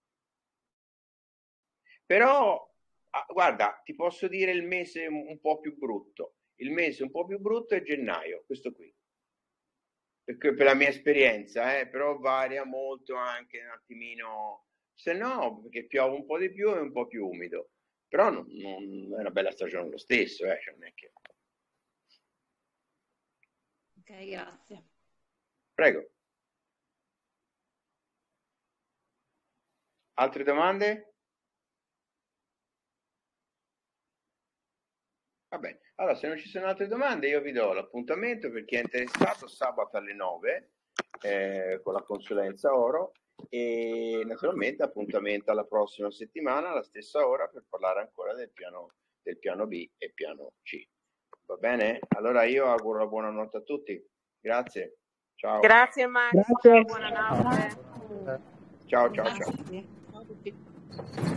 Però, ah, guarda, ti posso dire il mese un po' più brutto. Il mese un po' più brutto è gennaio, questo qui. Perché per la mia esperienza, eh, però varia molto anche un attimino, se no, perché piove un po' di più e un po' più umido, però non, non è una bella stagione lo stesso, eh, cioè non è che... Ok, grazie. Prego. Altre domande? Va bene, allora se non ci sono altre domande io vi do l'appuntamento per chi è interessato sabato alle nove eh, con la consulenza oro e naturalmente appuntamento alla prossima settimana alla stessa ora per parlare ancora del piano, del piano B e piano C. Va bene? Allora io auguro la buonanotte a tutti. Grazie. Ciao. Grazie Max. Grazie. Buonanotte. Ciao ciao ciao. Ciao a tutti.